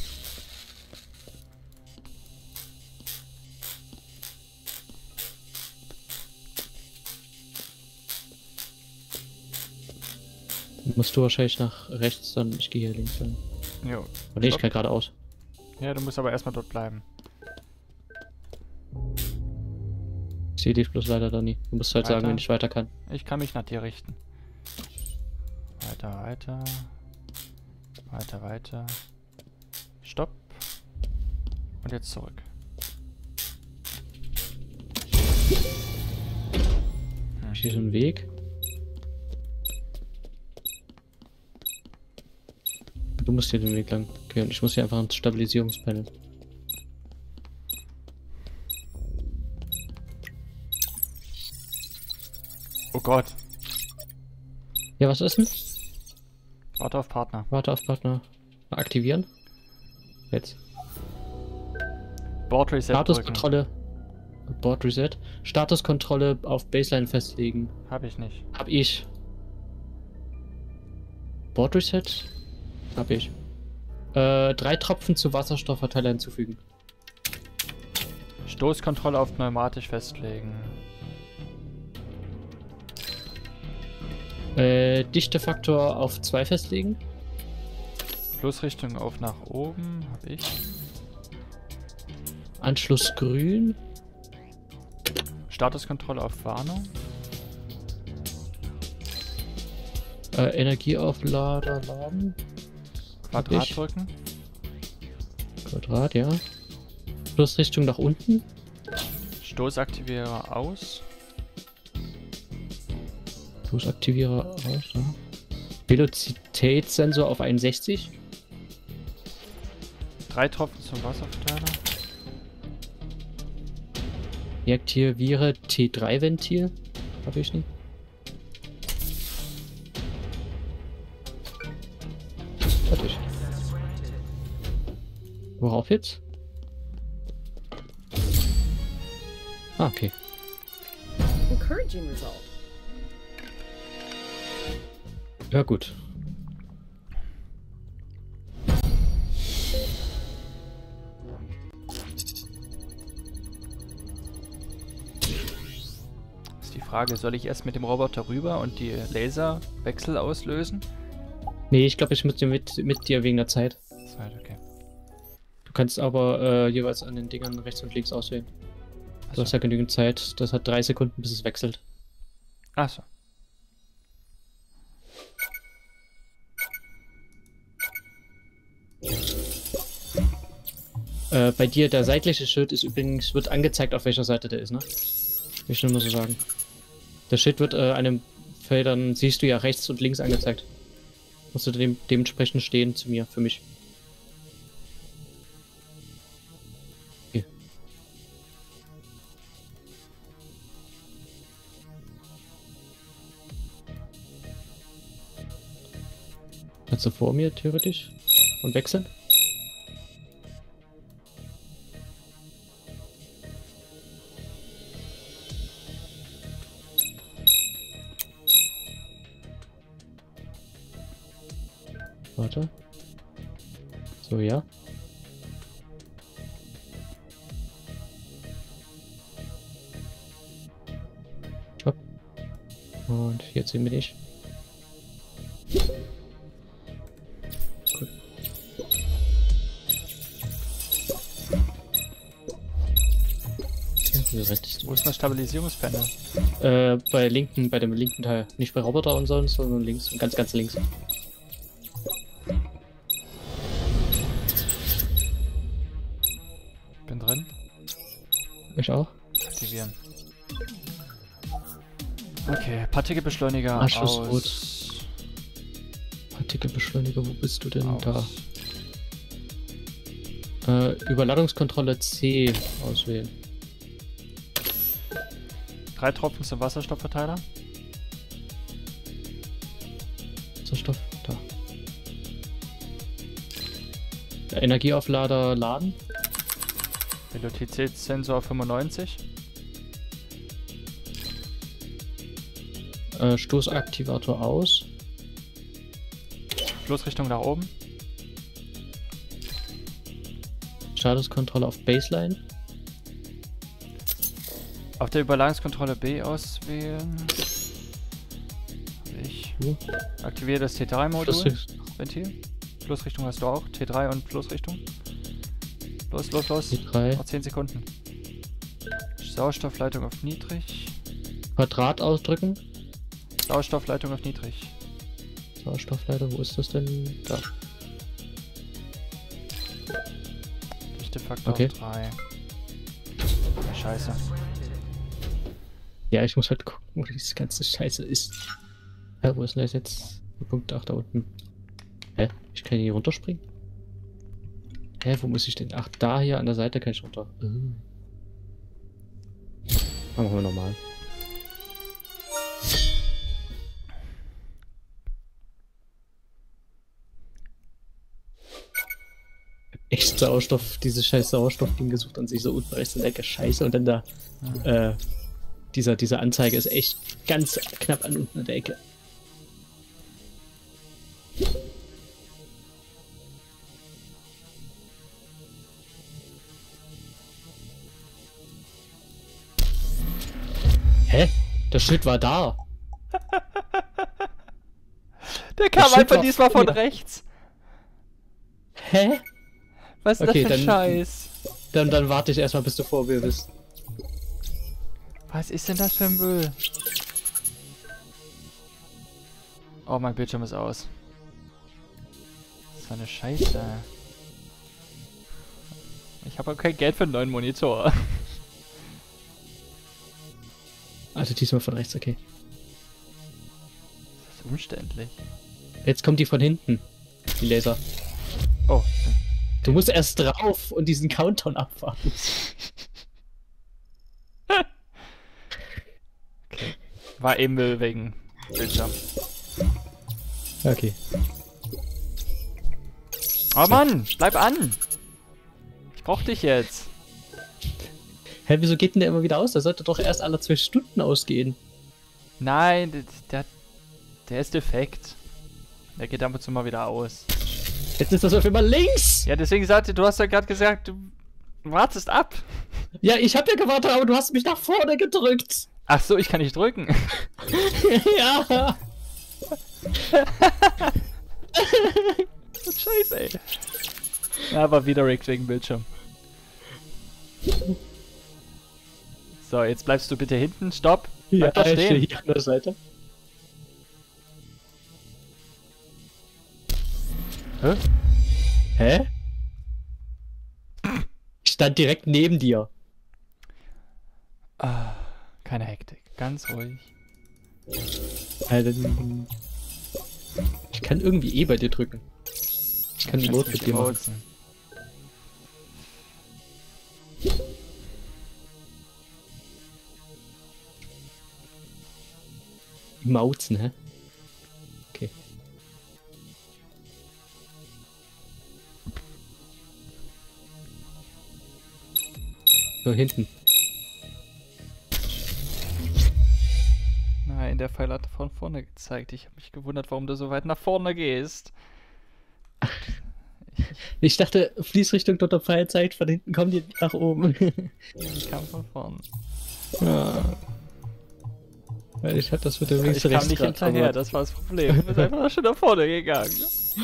A: Musst du wahrscheinlich nach rechts, dann ich gehe hier links lang.
B: Jo.
A: Oh, nee, ich
B: Stopp.
A: kann geradeaus.
B: Ja, du musst aber erstmal dort bleiben.
A: Ich sehe dich bloß leider da nie. Du musst halt sagen,
B: Weiter.
A: wenn ich weiter kann.
B: Ich kann mich nach dir richten. Weiter, weiter. Weiter, weiter. Stopp. Und jetzt zurück.
A: Ich sehe so einen Weg. Du musst hier den Weg lang gehen. Ich muss hier einfach ins Stabilisierungspanel.
B: Oh Gott.
A: Ja, was ist denn?
B: Warte auf Partner.
A: Warte auf Partner. Aktivieren. Jetzt.
B: Board Reset drücken.
A: Statuskontrolle. Board Reset. Statuskontrolle auf Baseline festlegen.
B: Hab ich nicht.
A: Hab ich. Board Reset? Hab ich. Äh, drei Tropfen zu Wasserstoffverteiler hinzufügen.
B: Stoßkontrolle auf pneumatisch festlegen.
A: Äh, Dichtefaktor auf zwei festlegen.
B: Flussrichtung auf nach oben. Hab ich.
A: Anschluss grün.
B: Statuskontrolle auf Warnung.
A: Äh, Energieauflader laden.
B: Quadrat
A: ich.
B: drücken.
A: Quadrat, ja. Flussrichtung nach unten.
B: Stoßaktivierer aus.
A: Stoßaktivierer aus, ja. Velozitätssensor auf einundsechzig.
B: Drei Tropfen zum Wasserverteiler.
A: Deaktiviere T drei Ventil. Hab ich nicht. Fertig. Worauf jetzt? Ah, okay.
C: Encouraging result.
A: Ja, gut.
B: Ist die Frage, soll ich erst mit dem Roboter rüber und die Laserwechsel auslösen?
A: Nee, ich glaube, ich muss dir mit, mit dir wegen der Zeit.
B: Zeit, okay.
A: Du kannst aber äh, jeweils an den Dingern rechts und links auswählen. Du hast ja genügend Zeit. Das hat drei Sekunden, bis es wechselt.
B: Achso.
A: Äh, bei dir, der seitliche Schild ist übrigens, wird angezeigt, auf welcher Seite der ist, ne? Will ich nur mal so sagen. Der Schild wird äh, an den Feldern, siehst du ja rechts und links angezeigt. Musst du dem, dementsprechend stehen zu mir, für mich. Okay. Kannst du vor mir, theoretisch? Und wechseln? Warte. So, ja. Stopp. Und jetzt sehen wir dich. Gut. Ja, wie rechts.
B: Wo ist das Stabilisierungspanel?
A: Äh, bei linken, bei dem linken Teil. Nicht bei Roboter und sonst, sondern links. Ganz, ganz links.
B: Bin drin.
A: Ich auch.
B: Aktivieren. Okay, Partikelbeschleuniger
A: Anschlussrot.
B: aus.
A: Partikelbeschleuniger, wo bist du denn
B: aus.
A: da? Äh, Überladungskontrolle C auswählen.
B: Drei Tropfen zum Wasserstoffverteiler.
A: Wasserstoff, da. Der Energieauflader laden.
B: Velozitätssensor fünfundneunzig.
A: Äh, Stoßaktivator aus.
B: Flussrichtung nach oben.
A: Statuskontrolle auf Baseline.
B: Auf der Überladungskontrolle B auswählen. Ich
A: Uh.
B: aktiviere das T drei Modul.
A: Fluss-
B: Ventil. Flussrichtung hast du auch. T drei und Flussrichtung. Los, los, los.
A: T drei.
B: Noch zehn Sekunden. Sauerstoffleitung auf niedrig.
A: Quadrat ausdrücken.
B: Sauerstoffleitung auf niedrig.
A: Sauerstoffleiter, wo ist das denn? Da.
B: Dichtefaktor
A: Okay.
B: auf drei. Scheiße.
A: Ja, ich muss halt gucken, wo diese ganze Scheiße ist. Hä, wo ist denn das jetzt? Punkt acht da unten. Hä? Ich kann hier runterspringen? Hä, wo muss ich denn? Ach, da hier an der Seite kann ich runter. Äh. Machen wir normal. echt Sauerstoff, dieses scheiß Sauerstoffding gesucht und sich so unten rechts in der Ecke scheiße und dann da, äh, dieser, diese Anzeige ist echt ganz knapp an unten in der Ecke. Hä? Der Schild war da.
B: Der kam
A: Schild
B: einfach
A: war
B: diesmal
A: vor
B: von
A: mir.
B: rechts.
A: Hä?
B: Was ist
A: Okay,
B: das für ein
A: dann-
B: Scheiß?
A: Dann, dann warte ich erstmal, bis du vor mir bist.
B: Was ist denn das für ein Müll? Oh, mein Bildschirm ist aus. So eine Scheiße. Ich habe auch kein Geld für einen neuen Monitor.
A: Also diesmal von rechts, okay.
B: Das ist umständlich.
A: Jetzt kommt die von hinten. Die Laser.
B: Oh,
A: Du musst erst drauf und diesen Countdown abwarten.
B: okay. War eben Müll wegen Bildschirm.
A: Okay.
B: Oh Mann, bleib an! Ich brauch dich jetzt.
A: Hä, wieso geht denn der immer wieder aus? Der sollte doch erst alle zwei Stunden ausgehen.
B: Nein, der, der, der ist defekt. Der geht ab und zu mal wieder aus.
A: Jetzt ist das auf einmal links!
B: Ja, deswegen sagte, du hast ja gerade gesagt, du wartest ab.
A: Ja, ich hab ja gewartet, aber du hast mich nach vorne gedrückt.
B: Ach so, ich kann nicht drücken.
A: Ja.
B: Scheiße, ey. Ja, aber wieder rigged wegen Bildschirm. So, jetzt bleibst du bitte hinten. Stopp.
A: Ja,
B: Bleib da
A: ich stehe
B: stehen.
A: hier an der Seite.
B: Hä?
A: Hä? Ich stand direkt neben dir.
B: Ah, keine Hektik. Ganz ruhig.
A: Alter, ich kann irgendwie eh bei dir drücken. Ich kann die
B: Kannst
A: Not
B: mich
A: mit dir machen.
B: emoten.
A: Mauzen, hä? Okay. So, hinten.
B: Nein, der Pfeil hat von vorne gezeigt. Ich habe mich gewundert, warum du so weit nach vorne gehst.
A: Ich dachte, Fließrichtung dort der Pfeil zeigt, von hinten kommen die nach oben.
B: Ich kam von vorne.
A: Ja. Weil ich hatte das mit dem
B: Ich
A: links
B: kam
A: rechts
B: nicht
A: grad,
B: hinterher,
A: aber-
B: das war das Problem. Du bist einfach schon nach vorne gegangen.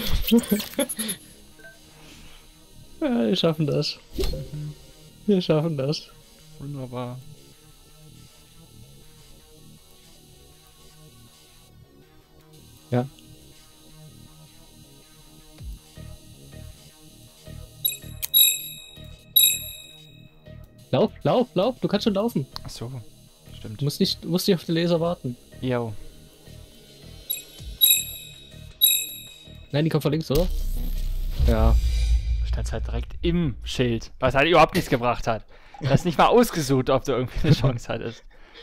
A: Ja, wir schaffen das. Wir schaffen das.
B: Wunderbar.
A: Ja. Lauf, lauf, lauf, du kannst schon laufen.
B: Ach so, stimmt.
A: Du musst nicht, du musst nicht auf den Laser warten.
B: Jo.
A: Nein, die kommt von links, oder? Ja.
B: Du standst halt direkt im Schild, was halt überhaupt nichts gebracht hat. Du hast nicht mal ausgesucht, ob du irgendwie eine Chance hattest.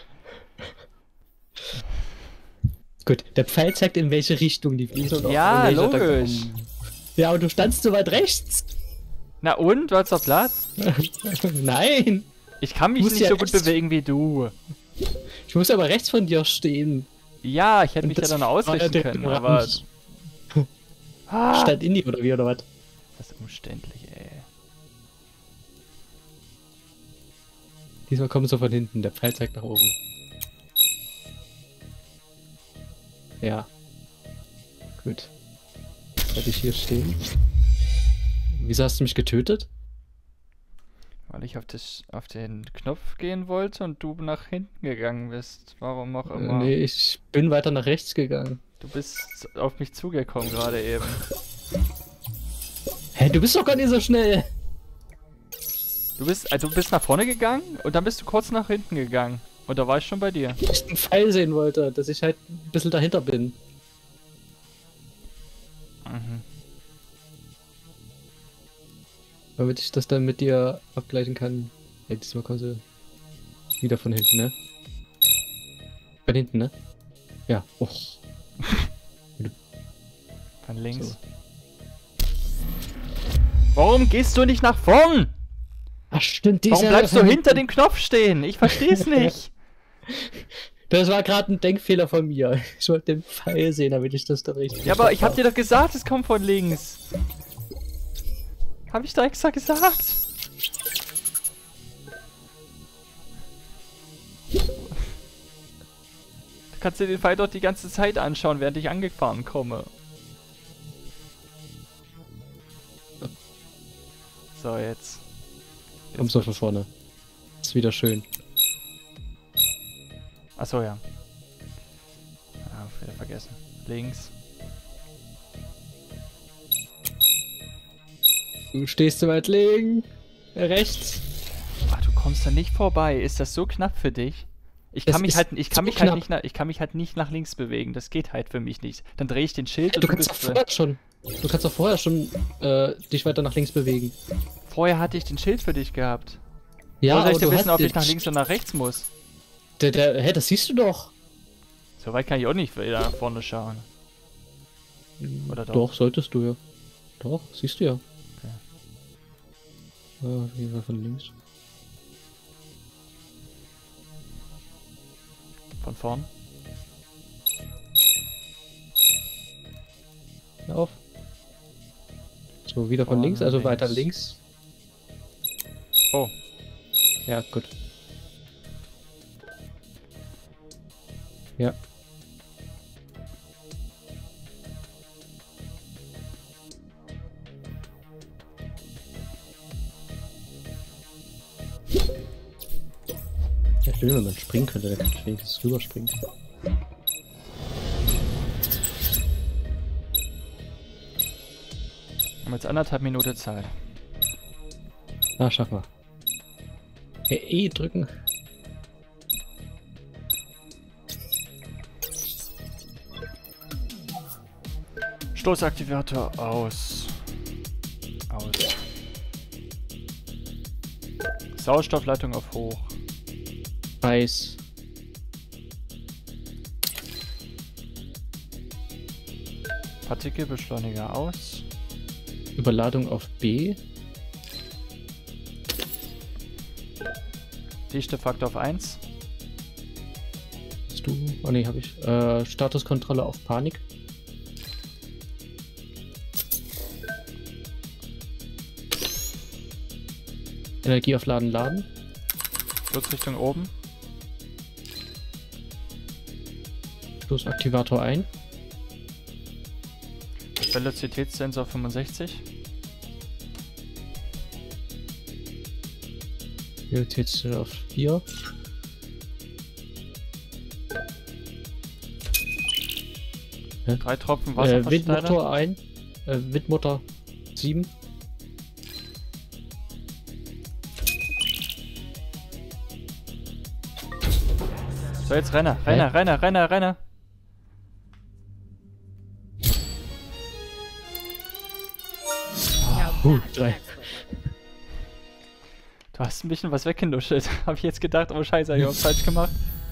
A: Gut, der Pfeil zeigt, in welche Richtung die fliegen. Und
B: Ja,
A: auf welcher da
B: logisch.
A: kommen. Ja, aber du standst so weit rechts.
B: Na und? Du hast doch Platz?
A: Nein.
B: Ich kann mich
A: Muss
B: nicht
A: ja
B: so gut
A: rechts-
B: bewegen wie du.
A: Ich muss aber rechts von dir stehen.
B: Ja, ich hätte
A: Und
B: mich ja
A: das
B: dann
A: war
B: ausrichten
A: der
B: können,
A: Rand.
B: aber... Ah,
A: Stand in die oder wie, oder was?
B: das ist umständlich, ey.
A: Diesmal kommen sie von hinten, der Pfeil zeigt nach oben. Ja. Gut. Werde ich hier stehen? Wieso hast du mich getötet?
B: Weil ich auf, das, auf den Knopf gehen wollte und du nach hinten gegangen bist. Warum auch
A: Äh,
B: immer.
A: nee, ich bin weiter nach rechts gegangen.
B: Du bist auf mich zugekommen gerade eben.
A: Hä, du bist doch gar nicht so schnell.
B: Du bist, äh, du bist nach vorne gegangen und dann bist du kurz nach hinten gegangen. Und da war ich schon bei dir.
A: Weil ich einen Pfeil sehen wollte, dass ich halt ein bisschen dahinter bin.
B: Mhm.
A: Damit ich das dann mit dir abgleichen kann. Ja, diesmal kommen sie wieder von hinten, ne? Von hinten, ne? Ja. Oh.
B: Von links.
A: So.
B: Warum gehst du nicht nach vorn?
A: Ach stimmt, dieser...
B: Warum bleibst du hinter dem Knopf stehen? Ich versteh's nicht.
A: Das war gerade ein Denkfehler von mir. Ich wollte den Pfeil sehen, damit ich das da richtig...
B: Ja, aber ich hab dir doch gesagt, es kommt von links. Hab ich da extra gesagt? Du kannst dir den Pfeil doch die ganze Zeit anschauen, während ich angefahren komme. So, jetzt.
A: Kommst du von vorne. Ist wieder schön.
B: Achso, ja. Ah, wieder vergessen. Links.
A: Du stehst zu weit links. Rechts.
B: Ach, du kommst da nicht vorbei. Ist das so knapp für dich? Ich kann
A: Das
B: mich
A: ist
B: halt, ich kann
A: so
B: mich halt
A: knapp.
B: nicht nach, ich kann mich halt nicht nach links bewegen. Das geht halt für mich nicht. Dann drehe ich den Schild
A: Du
B: und du
A: kannst doch
B: bist drin.
A: vorher schon... Du kannst doch vorher schon äh, dich weiter nach links bewegen.
B: Vorher hatte ich den Schild für dich gehabt.
A: Ja,
B: Wo soll ich
A: aber
B: denn
A: du
B: wissen,
A: hast
B: ob ich
A: den
B: nach links oder nach rechts muss?
A: Der, der, hä, das siehst du doch.
B: So weit kann ich auch nicht wieder nach vorne schauen. Oder doch?
A: Doch, solltest du ja. Doch, siehst du ja. Okay. Äh, wie war von links?
B: Von vorn?
A: Hör auf. So, wieder von
B: Vorne
A: links, also
B: links.
A: weiter links.
B: Oh.
A: Ja, gut. Ja. Ja, schön, wenn man springen könnte, dann kann ich wenigstens rüberspringen.
B: Wir haben jetzt anderthalb Minuten Zeit.
A: Ah, schaff mal. E, e drücken.
B: Stoßaktivator aus. Aus. Sauerstoffleitung auf hoch.
A: Weiß.
B: Partikelbeschleuniger aus.
A: Überladung auf B.
B: Dichtefaktor auf eins.
A: Hast du? Oh ne, habe ich. Äh, Statuskontrolle auf Panik. Energie auf Laden, Laden.
B: Schutzrichtung oben.
A: Stoßaktivator ein.
B: Velozitätssensor fünfundsechzig.
A: Velozitätssensor auf vier.
B: Drei Tropfen
A: Äh,
B: Wasserverteiler.
A: Windmotor ein. Äh, Windmotor sieben.
B: So, jetzt Renner, Renner, Renner, Renner, Renner.
A: Uh, drei.
B: Du hast ein bisschen was weggenuschelt. Hab ich jetzt gedacht, oh scheiße, hab ich was falsch gemacht.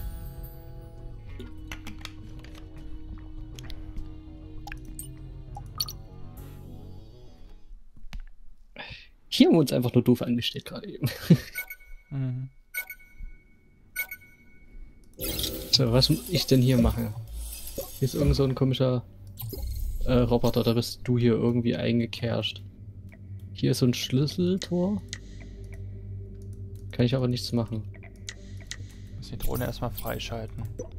A: Hier haben wir uns einfach nur doof angestellt gerade eben.
B: Mhm.
A: So, was muss ich denn hier machen? Hier ist irgend so ein komischer äh, Roboter, da bist du hier irgendwie eingekerscht. Hier ist so ein Schlüsseltor. Kann ich aber nichts machen.
B: Muss die Drohne erstmal freischalten.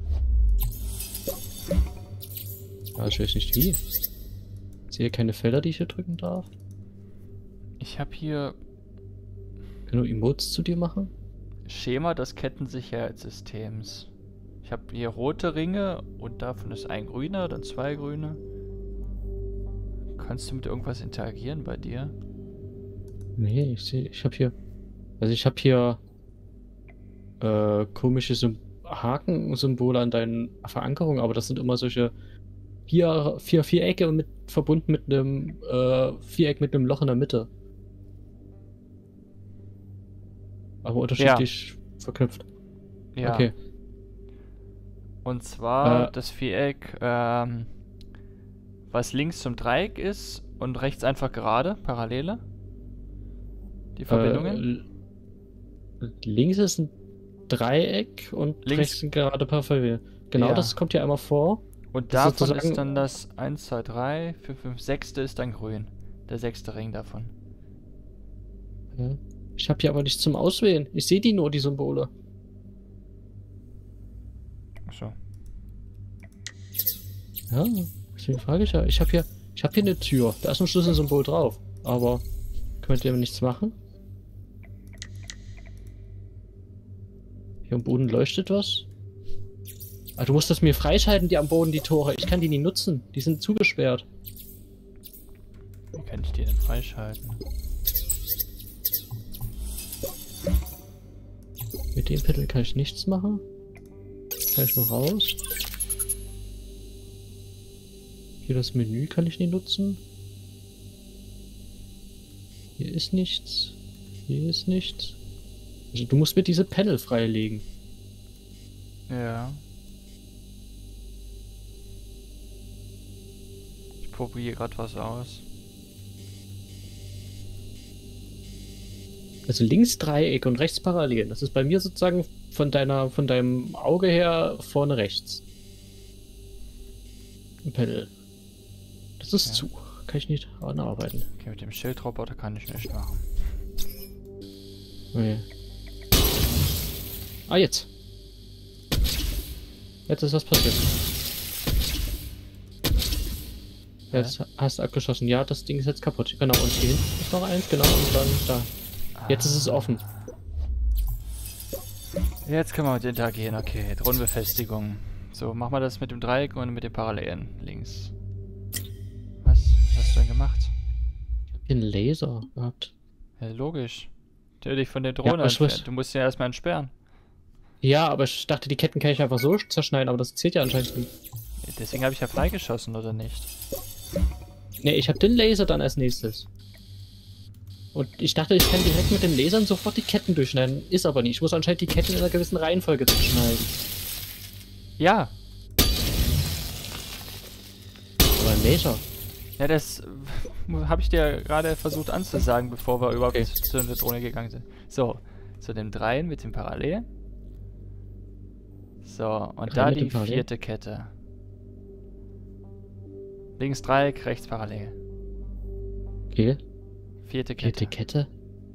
A: Ah, ich weiß nicht wie. Ich sehe keine Felder, die ich hier drücken darf.
B: Ich habe hier
A: Kann du Emotes zu dir machen?
B: Schema des Kettensicherheitssystems. Ich habe hier rote Ringe und davon ist ein grüner, dann zwei grüne. Kannst du mit irgendwas interagieren bei dir?
A: Nee, ich sehe, ich habe hier, also ich habe hier äh, komische Sym Hakensymbole an deinen Verankerungen, aber das sind immer solche vier, vier Vierecke und mit, verbunden mit einem äh, Viereck mit einem Loch in der Mitte. Aber unterschiedlich verknüpft.
B: Ja.
A: Okay.
B: Und zwar
A: Äh.
B: das Viereck, ähm, was links zum Dreieck ist und rechts einfach gerade, Parallele. Die Verbindungen?
A: Äh, links ist ein Dreieck und
B: Links-
A: rechts sind gerade Parallelen. Genau,
B: Ja.
A: das kommt hier einmal vor.
B: Und
A: das ist
B: davon ist
A: sozusagen-
B: dann das eins, zwei, drei, vier, fünf, sechste ist dann grün. Der sechste Ring davon.
A: Ja. Ich habe hier aber nichts zum Auswählen. Ich sehe die nur, die Symbole.
B: Achso.
A: Ja, deswegen frage ich ja. Ich habe hier, ich habe hier eine Tür. Da ist ein Schlüsselsymbol drauf. Aber können wir dem nichts machen? Hier am Boden leuchtet was. Ah, du musst das mir freischalten, die am Boden, die Tore. Ich kann die nie nutzen. Die sind zugesperrt.
B: Wie kann ich die denn freischalten?
A: Mit dem Pedal kann ich nichts machen. Kann ich nur raus. Hier das Menü kann ich nie nutzen. Hier ist nichts. Hier ist nichts. Also du musst mir diese Panel freilegen.
B: Ja. Ich probiere gerade was aus.
A: Also links Dreieck und rechts Parallelen. Das ist bei mir sozusagen von deiner, von deinem Auge her vorne rechts. Ein Panel. Das ist
B: Ja.
A: zu. Kann ich nicht anarbeiten.
B: Okay, mit dem Schildroboter kann ich nicht machen.
A: Okay. Ah, jetzt. Jetzt ist was passiert. Jetzt hast du abgeschossen. Ja, das Ding ist jetzt kaputt. Genau, und hier hinten ist noch eins. Genau, und dann da. Jetzt ist es offen.
B: Jetzt können wir mit interagieren. Okay, Drohnenbefestigung. So, machen wir das mit dem Dreieck und mit den Parallelen. Links. Was? Was hast du denn gemacht?
A: Ich hab hier einen Laser gehabt.
B: Ja, logisch. Der dich von der Drohne
A: aber ich
B: entfernt.
A: weiß-
B: Du musst ihn ja erstmal entsperren.
A: Ja, aber ich dachte, die Ketten kann ich einfach so zerschneiden, aber das zählt ja anscheinend nicht.
B: Deswegen habe ich ja freigeschossen, oder nicht?
A: Ne, ich habe den Laser dann als nächstes. Und ich dachte, ich kann direkt mit den Lasern sofort die Ketten durchschneiden. Ist aber nicht. Ich muss anscheinend die Ketten in einer gewissen Reihenfolge zerschneiden.
B: Ja.
A: Aber ein Laser.
B: Ja, das habe ich dir gerade versucht anzusagen, bevor wir überhaupt
A: Okay.
B: zu der Drohne gegangen sind. So, zu dem Dreien mit dem Parallel. So, und
A: Drei
B: da
A: mit
B: die
A: dem Parallel?
B: vierte Kette. Links Dreieck, rechts Parallel.
A: Okay.
B: Vierte Kette.
A: Vierte Kette.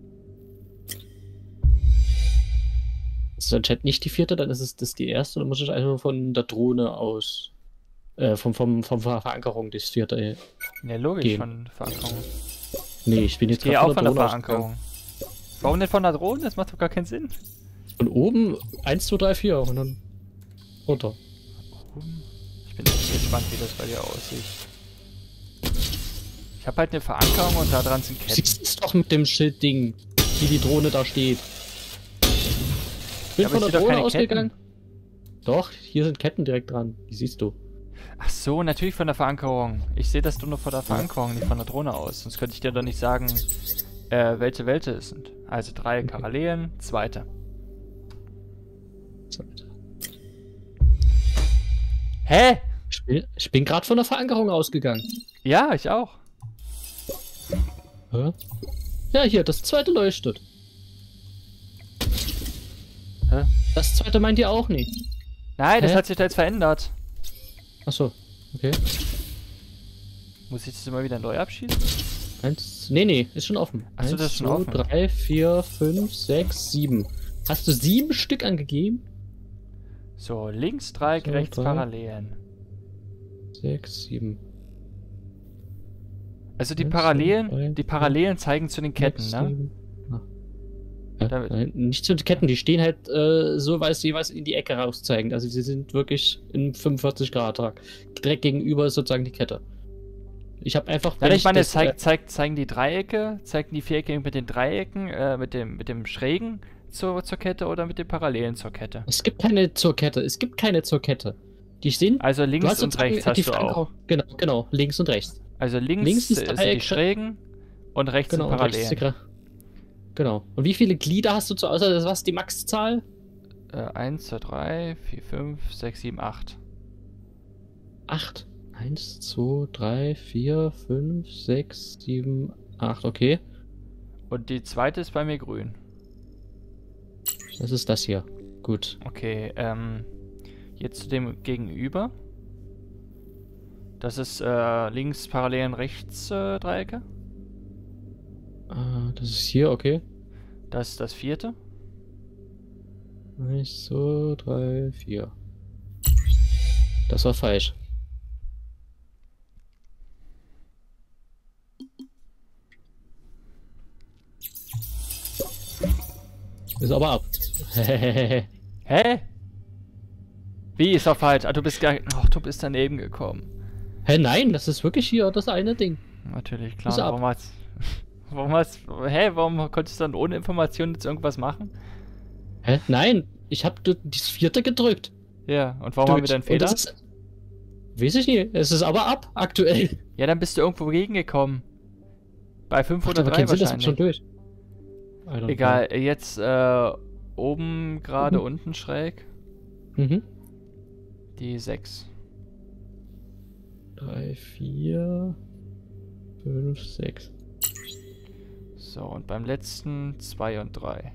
A: Ist dann Chat nicht die vierte, dann ist es das die erste, dann muss ich einfach von der Drohne aus. Äh, vom, vom, vom Ver Verankerung das vierte.
B: Ja, logisch,
A: Gehen.
B: von Verankerung.
A: Nee, ich bin
B: Ich
A: jetzt
B: gehe
A: gerade
B: auch von der
A: Drohne
B: Verankerung. Warum nicht von der Drohne? Das macht doch gar keinen Sinn.
A: ausgegangen. Von oben eins, zwei, drei, vier und dann runter.
B: Ich bin echt gespannt, wie das bei dir aussieht. Ich habe halt eine Verankerung und da dran sind
A: Du
B: Ketten.
A: siehst es doch mit dem Schildding, wie die Drohne da steht. Ich bin
B: Ja, aber
A: von
B: ich
A: der
B: sehe doch
A: Drohne
B: keine
A: ausgegangen. Doch, hier sind Ketten direkt dran. Die siehst du.
B: Ach so, natürlich von der Verankerung. Ich sehe das nur von der Verankerung, nicht von der Drohne aus. Sonst könnte ich dir doch nicht sagen, äh, welche Welte es sind. Also drei
A: Okay.
B: Parallelen, zweite. Hä?
A: Ich bin, ich bin gerade von der Verankerung ausgegangen.
B: Ja, ich auch.
A: Hä? Ja, hier, das zweite leuchtet.
B: Hä?
A: Das zweite meint ihr auch nicht.
B: Nein, das
A: Hä?
B: hat sich da jetzt verändert.
A: Achso, okay.
B: Muss ich das immer wieder neu abschießen?
A: Eins, nee, nee, ist schon offen.
B: Ach so,
A: Eins,
B: das ist schon
A: zwei,
B: offen.
A: drei, vier, fünf, sechs, sieben. Hast du sieben Stück angegeben?
B: So, links Dreieck,
A: So,
B: rechts
A: drei.
B: Parallelen.
A: Sechs, sieben.
B: Also die
A: Eins,
B: Parallelen,
A: zwei,
B: die
A: drei,
B: Parallelen zeigen zu den Ketten,
A: sechs,
B: ne?
A: sieben. Ah. Ja,
B: Damit-
A: nein, nicht zu den Ketten, die stehen halt äh, so, weil sie jeweils in die Ecke rauszeigen. Also sie sind wirklich in fünfundvierzig Grad Tag. Direkt gegenüber ist sozusagen die Kette. Ich habe einfach.
B: Ja,
A: wenn
B: ich meine,
A: das,
B: zeigt, zeigt, zeigen die Dreiecke, zeigen die Vierecke mit den Dreiecken, äh, mit dem, mit dem Schrägen zur, zur Kette oder mit den Parallelen zur Kette?
A: äh, es gibt keine zur Kette. Es gibt keine zur Kette. Die sind.
B: Also
A: Du
B: links
A: hast
B: und
A: sozusagen
B: rechts
A: die
B: hast du
A: Verankerung-
B: auch.
A: Genau, genau. Links und rechts.
B: Also links,
A: links ist
B: sind die
A: Dreieck-
B: Schrägen und rechts
A: Genau,
B: sind
A: und rechts ist die
B: Parallelen.
A: Gra- Genau. Und wie viele Glieder hast du zur Auswahl? Das was die Maxzahl?
B: Äh, eins, zwei, drei, vier, fünf, sechs, sieben, acht.
A: Acht. Eins, zwei, drei, vier, fünf, sechs, sieben, acht. Okay.
B: Und die zweite ist bei mir grün.
A: Das ist das hier. Gut.
B: Okay, ähm, jetzt zu dem Gegenüber. Das ist äh, links parallel und rechts äh, Dreiecke.
A: Ah, das ist hier, okay.
B: Das ist das vierte.
A: Eins, zwei, drei, vier. Das war falsch. Ist aber ab.
B: Hä? Wie ist er falsch? Ah, du bist gar... Ach, du bist daneben gekommen.
A: Hä, nein, das ist wirklich hier das eine Ding.
B: Natürlich, klar.
A: Ist ab.
B: Warum hast... Warum hast... Hä? Warum konntest du dann ohne Informationen jetzt irgendwas machen?
A: Hä? Nein, ich hab das vierte gedrückt.
B: Ja, und warum haben wir dann Fehler?
A: Und das ist, weiß ich nicht, es ist aber ab, aktuell.
B: Ja, dann bist du irgendwo gegengekommen. Bei fünf oder
A: aber
B: drei
A: keinen Sinn, das ist
B: wahrscheinlich.
A: schon durch. I don't
B: Egal, jetzt äh, oben gerade
A: Mhm.
B: unten schräg.
A: know. Mhm.
B: Die sechs.
A: Drei, vier, fünf, sechs.
B: So, und beim letzten zwei und drei.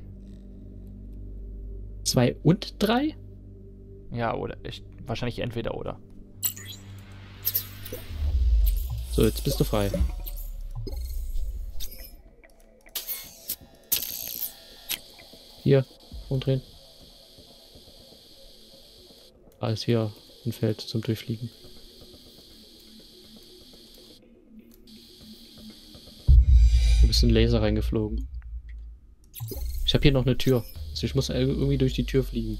A: Zwei und drei?
B: Ja, oder ich, wahrscheinlich entweder oder.
A: So, jetzt bist du frei. Hier, umdrehen. Alles hier ein Feld zum Durchfliegen. Du bist in den Laser reingeflogen. Ich habe hier noch eine Tür. Also ich muss irgendwie durch die Tür fliegen.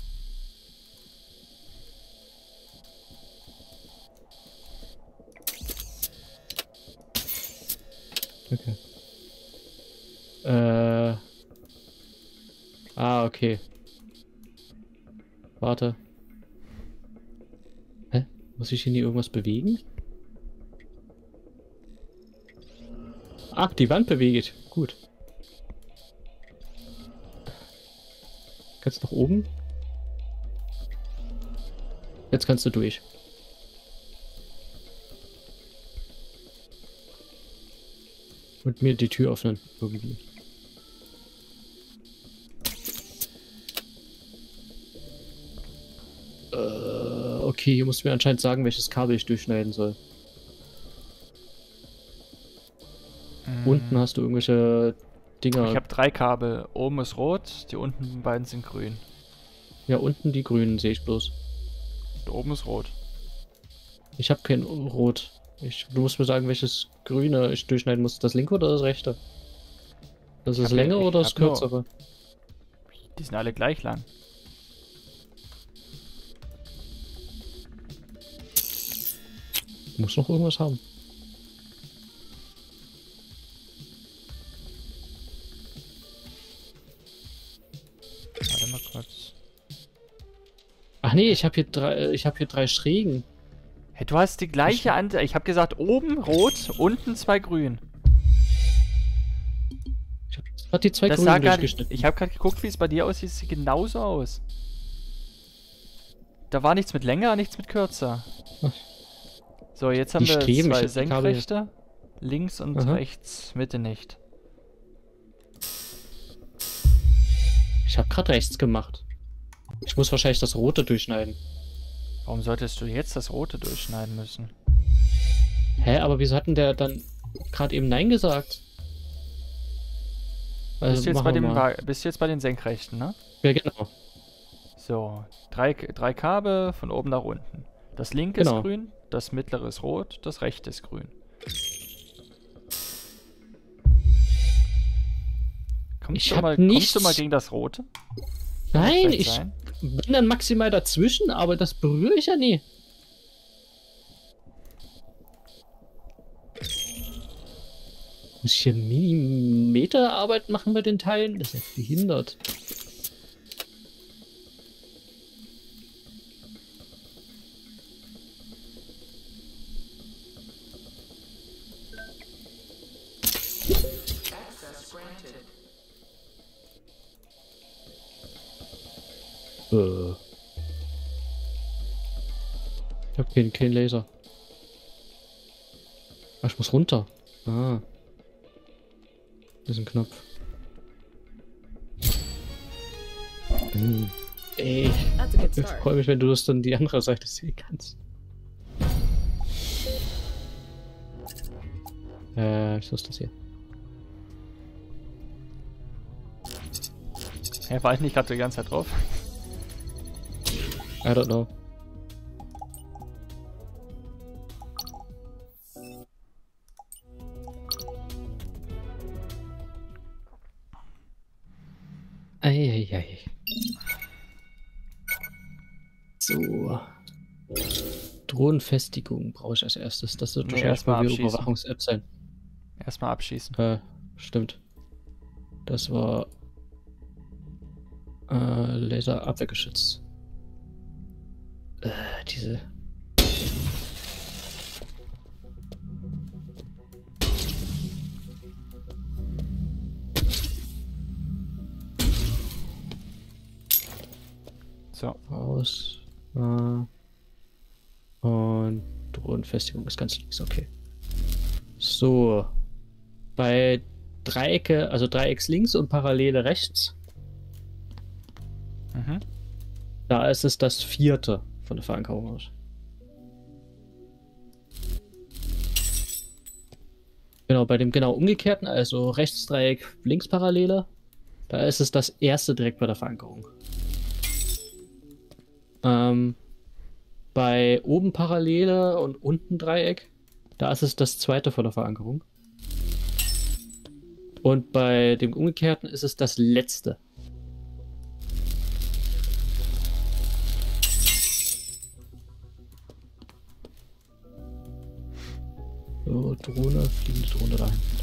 A: Okay. Äh. Ah, okay. Warte. Hä? Muss ich hier nie irgendwas bewegen? Ach, die Wand bewegt. Gut. Kannst nach oben? Jetzt kannst du durch. Und mir die Tür öffnen, irgendwie. Äh, okay, hier musst du mir anscheinend sagen, welches Kabel ich durchschneiden soll.
B: Mhm.
A: Unten hast du irgendwelche Dinger.
B: Ich habe drei Kabel. Oben ist rot, die unten beiden sind grün.
A: Ja, unten die grünen sehe ich bloß.
B: Und oben ist rot.
A: Ich habe kein Rot. Ich, du musst mir sagen, welches Grüne ich durchschneiden muss. Das linke oder das rechte? Das
B: Ich
A: ist
B: hab ja-
A: länger
B: ich
A: oder das
B: hab nur-
A: kürzere?
B: Die sind alle gleich lang.
A: Muss noch irgendwas haben.
B: Warte mal kurz.
A: Ach nee, ich habe hier drei. Ich habe hier drei Schrägen.
B: Hey, du hast die gleiche Anzahl. Ich habe gesagt, oben rot, unten zwei grün.
A: Ich habe gerade die zwei
B: Das
A: Grünen
B: sah gar nicht,
A: durchgeschnitten.
B: ich habe gerade geguckt, wie es bei dir aussieht. Es sieht genauso aus. Da war nichts mit länger, nichts mit kürzer.
A: Ach.
B: So, jetzt haben
A: Die
B: wir
A: Streben, ich
B: zwei
A: hab die Kabel-
B: Senkrechte. Links und
A: Aha.
B: rechts, Mitte nicht.
A: Ich habe gerade rechts gemacht. Ich muss wahrscheinlich das rote durchschneiden.
B: Warum solltest du jetzt das rote durchschneiden müssen?
A: Hä, aber wieso hat denn der dann gerade eben Nein gesagt? Also
B: bist, du jetzt
A: machen
B: bei
A: wir
B: dem,
A: mal.
B: Wa- bist du jetzt bei den Senkrechten, ne?
A: Ja, genau.
B: So, drei, drei Kabel von oben nach unten. Das linke
A: Genau.
B: ist grün, das mittlere ist rot, das rechte ist grün. Kommst,
A: Ich
B: du
A: hab
B: mal,
A: nichts-
B: kommst du mal gegen das rote?
A: Nein,
B: vielleicht
A: ich
B: sein?
A: bin dann maximal dazwischen, aber das berühre ich ja nie. Muss ich hier Millimeterarbeit machen bei den Teilen? Das ist ja behindert. Äh. Ich hab keinen kein Laser. Ah, ich muss runter. Ah. Diesen Knopf. Hm. Ey,
C: That's a good
A: ich
C: start.
A: freue mich, wenn du das dann die andere Seite sehen kannst. Äh, was ist das hier?
B: Hä, war ich nicht gerade die ganze Zeit drauf?
A: I don't know. Eieiei. So. Drohnenfestigung brauche ich als erstes. Das wird
B: Nee,
A: wahrscheinlich
B: erst mal
A: mal wieder
B: abschießen.
A: Überwachungs-App sein.
B: Erstmal abschießen.
A: Äh, stimmt. Das war äh, Laserabwehrgeschütz. Äh, diese.
B: So.
A: Aus. Äh, und Drohnenfestigung ist ganz links, okay. So. Bei Dreiecke, also Dreiecks links und Parallele rechts,
B: Mhm.
A: da ist es das vierte von der Verankerung aus. Genau, bei dem genau umgekehrten, also Rechtsdreieck, links Parallele, da ist es das erste direkt bei der Verankerung. Ähm, bei oben Parallele und unten Dreieck, da ist es das zweite von der Verankerung. Und bei dem umgekehrten ist es das letzte. So, Drohne, fliegende Drohne da hinten.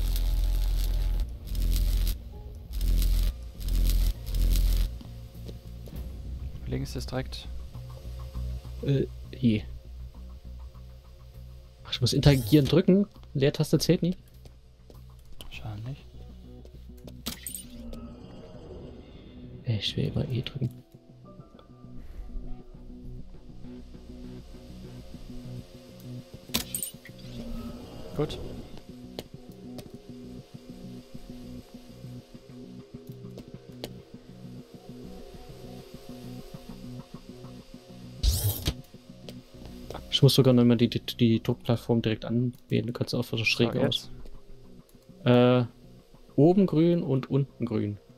B: Links ist direkt.
A: Äh, je. Ach, ich muss interagieren drücken. Leertaste zählt nicht.
B: Wahrscheinlich.
A: Ich will immer E drücken.
B: Gut.
A: Ich muss sogar noch mal die, die, die Druckplattform direkt anwählen. Du kannst auch so schräg
B: So,
A: aus.
B: jetzt.
A: Äh, oben grün und unten grün.